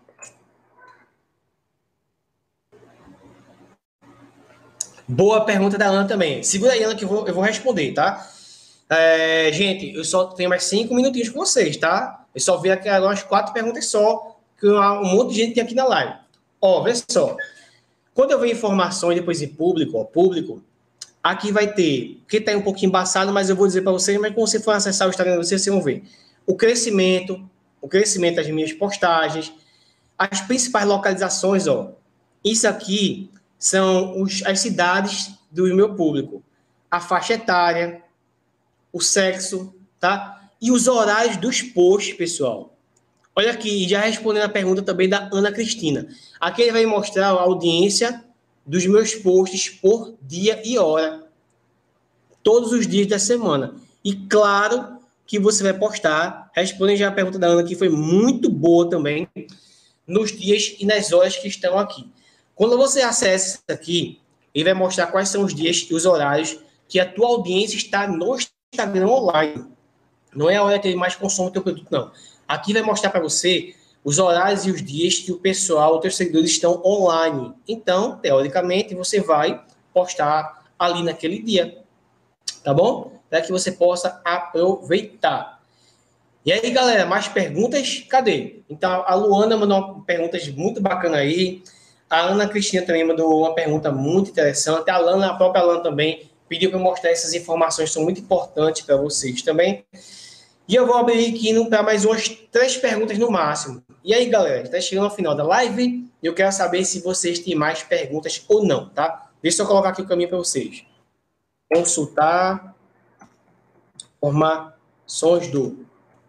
Boa pergunta da Ana também. Segura aí, Ana, que eu vou, eu vou responder, tá? É, gente, eu só tenho mais cinco minutinhos com vocês, tá? Eu só vi aqui agora umas quatro perguntas só, que um monte de gente tem aqui na live. Ó, vê só. Quando eu ver informações depois em público, ó, público, aqui vai ter, que tá um pouquinho embaçado, mas eu vou dizer para vocês, mas quando você for acessar o Instagram de vocês, vocês vão ver. O crescimento, o crescimento das minhas postagens, as principais localizações, ó. Isso aqui são os, as cidades do meu público. A faixa etária, o sexo, tá? E os horários dos posts, pessoal. Olha aqui, já respondendo a pergunta também da Ana Cristina. Aqui ele vai mostrar a audiência dos meus posts por dia e hora. Todos os dias da semana. E claro que você vai postar, respondendo já a pergunta da Ana, que foi muito boa também, nos dias e nas horas que estão aqui. Quando você acessa isso aqui, ele vai mostrar quais são os dias e os horários que a tua audiência está no Instagram online. Não é a hora que ele mais consome o teu produto, não. Aqui vai mostrar para você os horários e os dias que o pessoal, os teus seguidores estão online. Então, teoricamente, você vai postar ali naquele dia. Tá bom? Para que você possa aproveitar. E aí, galera, mais perguntas? Cadê? Então, a Luana mandou perguntas muito bacanas aí. A Ana Cristina também mandou uma pergunta muito interessante. A Lana, a própria Lana também pediu para eu mostrar essas informações que são muito importantes para vocês também. E eu vou abrir aqui para mais umas três perguntas no máximo. E aí, galera, está chegando ao final da live. Eu quero saber se vocês têm mais perguntas ou não, tá? Deixa eu colocar aqui o caminho para vocês. Consultar informações do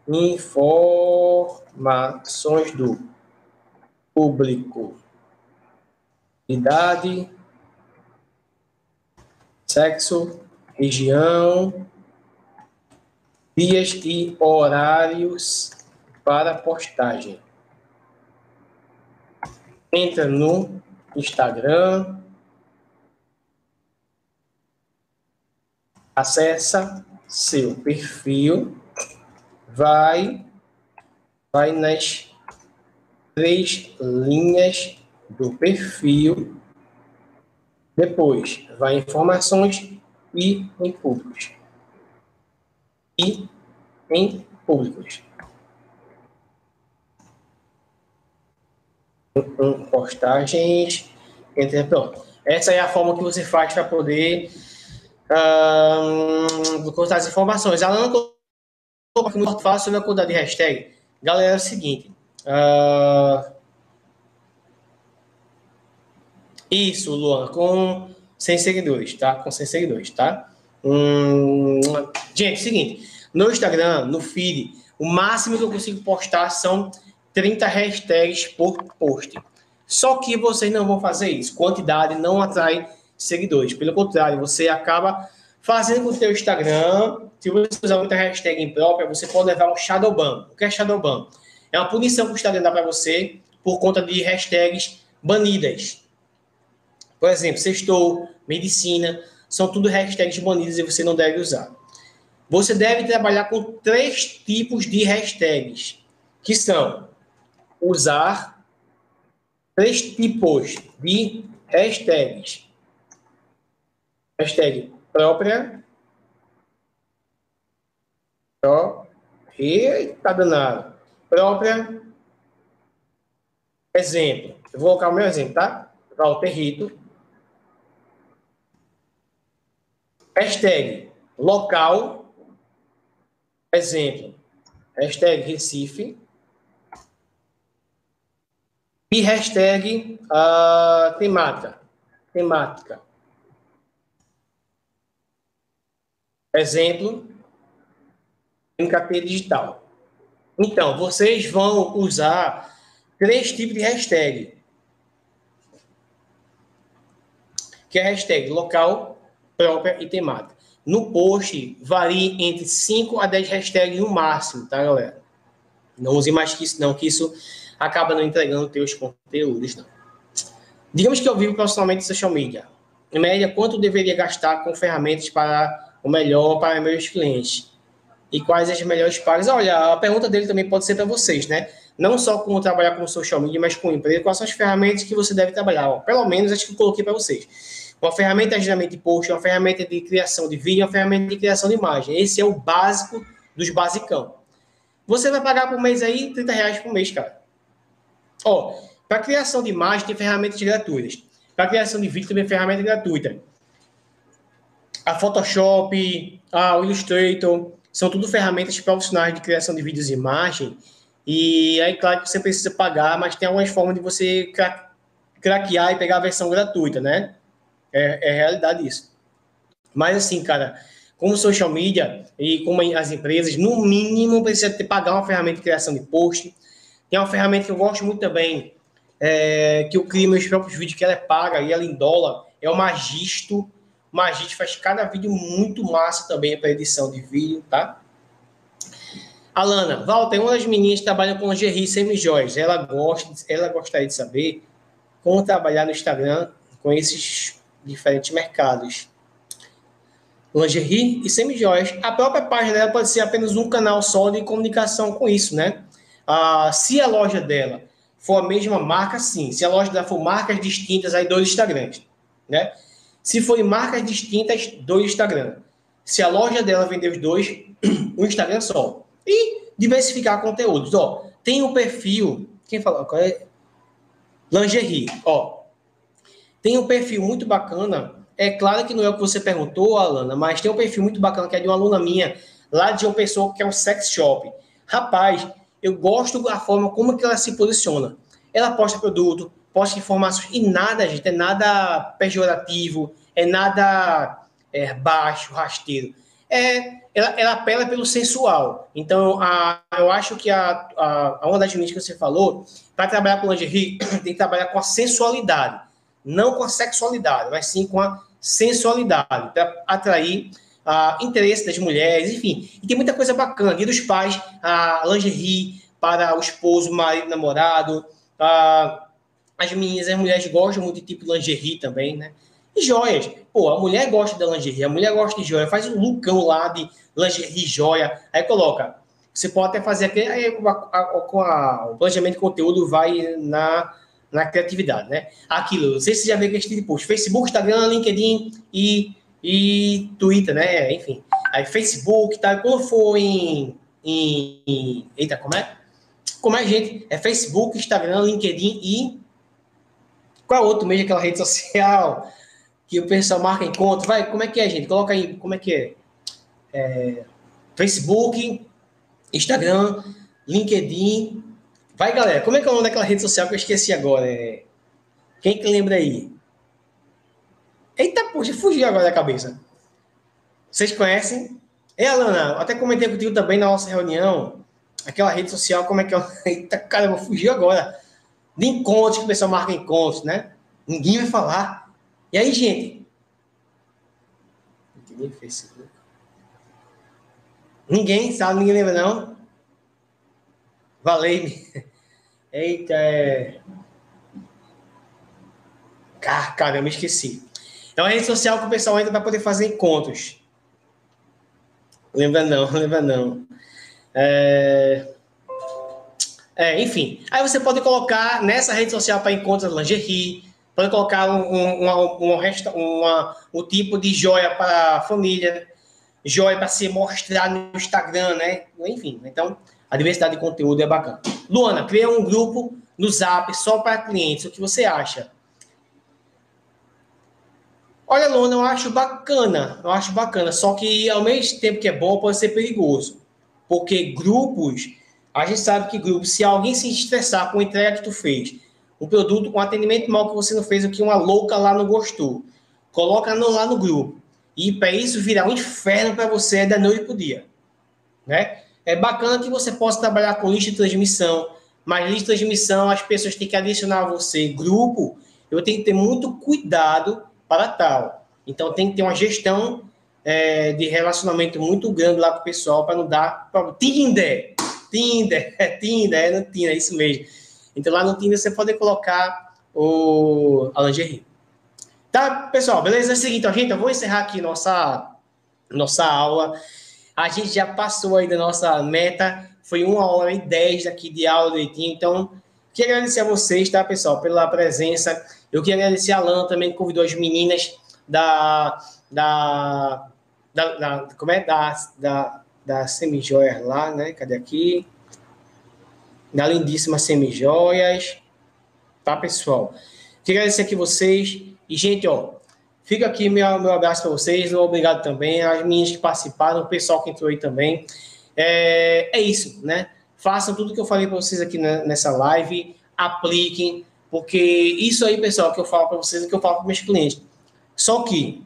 informações do público, idade, sexo, região, dias e horários para postagem. Entra no Instagram, acessa seu perfil, vai, vai nas três linhas do perfil, depois vai em informações e em públicos. E em públicos. Em postagens, entre, pronto. Essa é a forma que você faz para poder uh, cortar as informações. A Alana colocou muito fácil sobre a quantidade de hashtag. Galera, é o seguinte. Uh, isso, Luan, com cem seguidores, tá? Com cem seguidores, tá? Hum, gente, é o seguinte. No Instagram, no feed, o máximo que eu consigo postar são trinta hashtags por post. Só que vocês não vão fazer isso. Quantidade não atrai seguidores. Pelo contrário, você acaba fazendo com o seu Instagram. Se você usar muita hashtag imprópria, você pode levar um shadow ban. O que é shadow ban? É uma punição que o Instagram dá para você por conta de hashtags banidas. Por exemplo, sextou, medicina, são tudo hashtags banidas e você não deve usar. Você deve trabalhar com três tipos de hashtags, que são usar três tipos de hashtags. Hashtag própria. Pró, eita danado. Própria. Exemplo. Eu vou colocar o meu exemplo, tá? Walter Rito. Hashtag local. Exemplo. Hashtag Recife. E hashtag uh, temática. Temática. Exemplo, M K P digital. Então, vocês vão usar três tipos de hashtag. Que é a hashtag local, própria e temática. No post, varia entre cinco a dez hashtags no máximo, tá, galera? Não use mais que isso, não, que isso acaba não entregando teus conteúdos, não. Digamos que eu vivo profissionalmente em social media. Em média, quanto eu deveria gastar com ferramentas para o melhor para meus clientes? E quais as melhores pagas? Olha, a pergunta dele também pode ser para vocês, né? não só como trabalhar com social media, mas com empresa, quais são as ferramentas que você deve trabalhar. Ó, pelo menos acho que eu coloquei para vocês. Uma ferramenta de agendamento de post, uma ferramenta de criação de vídeo, uma ferramenta de criação de imagem. Esse é o básico dos basicão. Você vai pagar por mês aí trinta reais por mês, cara. Ó, para criação de imagem tem ferramentas gratuitas. Para criação de vídeo também tem ferramenta gratuita. A Photoshop, a Illustrator, são tudo ferramentas profissionais de criação de vídeos e imagem. E aí, claro que você precisa pagar, mas tem algumas formas de você cra craquear e pegar a versão gratuita, né? É, é realidade isso. Mas assim, cara, como social media e como as empresas, no mínimo precisa ter, pagar uma ferramenta de criação de post. Tem uma ferramenta que eu gosto muito também, é, que eu crio meus próprios vídeos, que ela é paga e ela em dólar, é o Magisto. O Magisto faz cada vídeo muito massa também para edição de vídeo, tá? Alana, Walter, uma das meninas que trabalha com lingerie e semi-joias. Ela, gosta, ela gostaria de saber como trabalhar no Instagram com esses diferentes mercados. Lingerie e semi-joias. A própria página dela pode ser apenas um canal só de comunicação com isso, né? Ah, se a loja dela for a mesma marca, sim. Se a loja dela for marcas distintas, aí dois Instagrams, né? Se forem marcas distintas, dois Instagram. Se a loja dela vender os dois, um Instagram só. E diversificar conteúdos. Ó, tem um perfil... Quem falou? Qual é? Lingerie. Ó, tem um perfil muito bacana. É claro que não é o que você perguntou, Alana, mas tem um perfil muito bacana que é de uma aluna minha, lá de uma pessoa que é um sex shop. Rapaz, eu gosto da forma como que ela se posiciona. Ela posta produto, posta informações, e nada, gente, é nada pejorativo, é nada é, baixo, rasteiro. É, ela, ela apela pelo sensual. Então, a, eu acho que a, a, a uma das meninas que você falou, para trabalhar com lingerie, tem que trabalhar com a sensualidade. Não com a sexualidade, mas sim com a sensualidade, para atrair uh, interesse das mulheres, enfim. E tem muita coisa bacana. Dia dos pais, a uh, lingerie para o esposo, marido, namorado. Uh, as meninas, as mulheres gostam muito de tipo lingerie também, né? E joias. Pô, a mulher gosta da lingerie, a mulher gosta de joia. Faz um lookão lá de lingerie, joia. Aí coloca. Você pode até fazer aquele... Aí, com a, a, com a, o planejamento de conteúdo vai na... na criatividade, né? Aquilo, não sei se você já viu aquele tipo de post. Facebook, Instagram, LinkedIn e, e Twitter, né? Enfim. Aí Facebook, tá? Quando for em, em, em... Eita, como é? Como é, gente? É Facebook, Instagram, LinkedIn e... Qual é outro mesmo, aquela rede social que o pessoal marca encontro? Vai, como é que é, gente? Coloca aí, como é que é? é Facebook, Instagram, LinkedIn... Vai, galera. Como é que é o nome daquela rede social que eu esqueci agora? É... Quem que lembra aí? Eita, poxa, fugiu agora da cabeça. Vocês conhecem? É, Alana, até comentei contigo também na nossa reunião. Aquela rede social, como é que é? Eita, caramba, fugiu agora. De encontros, que o pessoal marca encontros, né? Ninguém vai falar. E aí, gente? Ninguém sabe, ninguém lembra, não? Valeu-me. Eita, é... Ah, caramba, esqueci. Então, a rede social que o pessoal ainda vai poder fazer encontros. Lembra não, lembra não. É... É, enfim. Aí você pode colocar nessa rede social para encontros lingerie, pode colocar um, um, uma, uma, uma, um tipo de joia para a família, joia para se mostrar no Instagram, né? Enfim, então, a diversidade de conteúdo é bacana. Luana, cria um grupo no Zap só para clientes. O que você acha? Olha, Luana, eu acho bacana, eu acho bacana, só que ao mesmo tempo que é bom, pode ser perigoso. Porque grupos, a gente sabe que grupos, se alguém se estressar com a entrega que tu fez, um produto com um atendimento mal que você não fez, o que uma louca lá não gostou, coloca no, lá no grupo. E para isso virar um inferno para você é da noite para o dia. Né? É bacana que você possa trabalhar com lista de transmissão, mas lista de transmissão as pessoas têm que adicionar a você. Grupo, eu tenho que ter muito cuidado para tal. Então, tem que ter uma gestão é, de relacionamento muito grande lá com o pessoal para não dar problema. Tinder! Tinder! É Tinder, é no Tinder, é isso mesmo. Então, lá no Tinder você pode colocar o, a lingerie. Tá, pessoal? Beleza? É o seguinte, então, gente, eu vou encerrar aqui nossa, nossa aula. A gente já passou aí da nossa meta. Foi uma hora e dez daqui de aula direitinho. Então, queria agradecer a vocês, tá, pessoal, pela presença. Eu queria agradecer a Alan também, que convidou as meninas da... da, da, da como é? Da, da, da Semijoias lá, né? Cadê aqui? Da lindíssima Semijoias. Tá, pessoal? Queria agradecer aqui vocês. E, gente, ó, fica aqui meu, meu abraço para vocês. Obrigado também às meninas que participaram, o pessoal que entrou aí também. É, é isso, né? Façam tudo que eu falei para vocês aqui nessa live. Apliquem, porque isso aí, pessoal, que eu falo para vocês, é que eu falo para meus clientes. Só que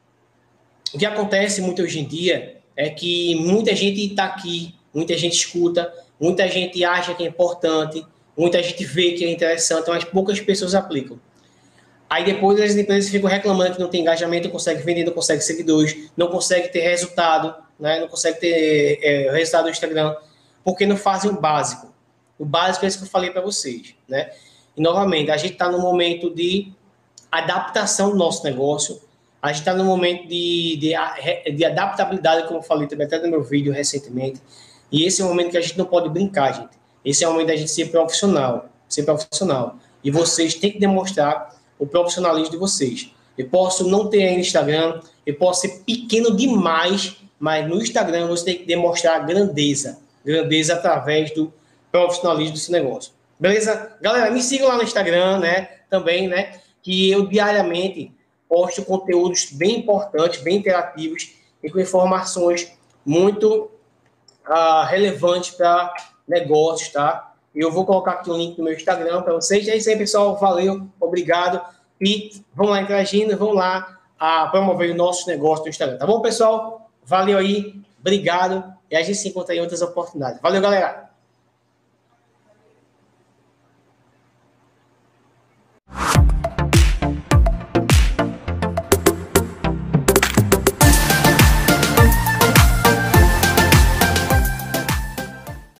o que acontece muito hoje em dia é que muita gente está aqui, muita gente escuta, muita gente acha que é importante, muita gente vê que é interessante, mas poucas pessoas aplicam. Aí depois as empresas ficam reclamando que não tem engajamento, não consegue vender, não consegue seguidores, não consegue ter resultado, né? Não consegue ter é, resultado do Instagram, porque não fazem o básico. O básico é isso que eu falei para vocês, né? E novamente, a gente está no momento de adaptação do nosso negócio, a gente está no momento de, de, de adaptabilidade, como eu falei também até no meu vídeo recentemente, e esse é o momento que a gente não pode brincar, gente. Esse é o momento da gente ser profissional, ser profissional. E vocês têm que demonstrar o profissionalismo de vocês. Eu posso não ter aí no Instagram, eu posso ser pequeno demais, mas no Instagram você tem que demonstrar grandeza. Grandeza através do profissionalismo do seu negócio. Beleza? Galera, me sigam lá no Instagram, né? Também, né? Que eu diariamente posto conteúdos bem importantes, bem interativos e com informações muito uh, relevantes para negócios, tá? Eu vou colocar aqui o link do meu Instagram para vocês. É isso aí, pessoal. Valeu, obrigado. E vão lá interagindo, vão lá a promover o nosso negócio no Instagram. Tá bom, pessoal? Valeu aí, obrigado. E a gente se encontra em outras oportunidades. Valeu, galera!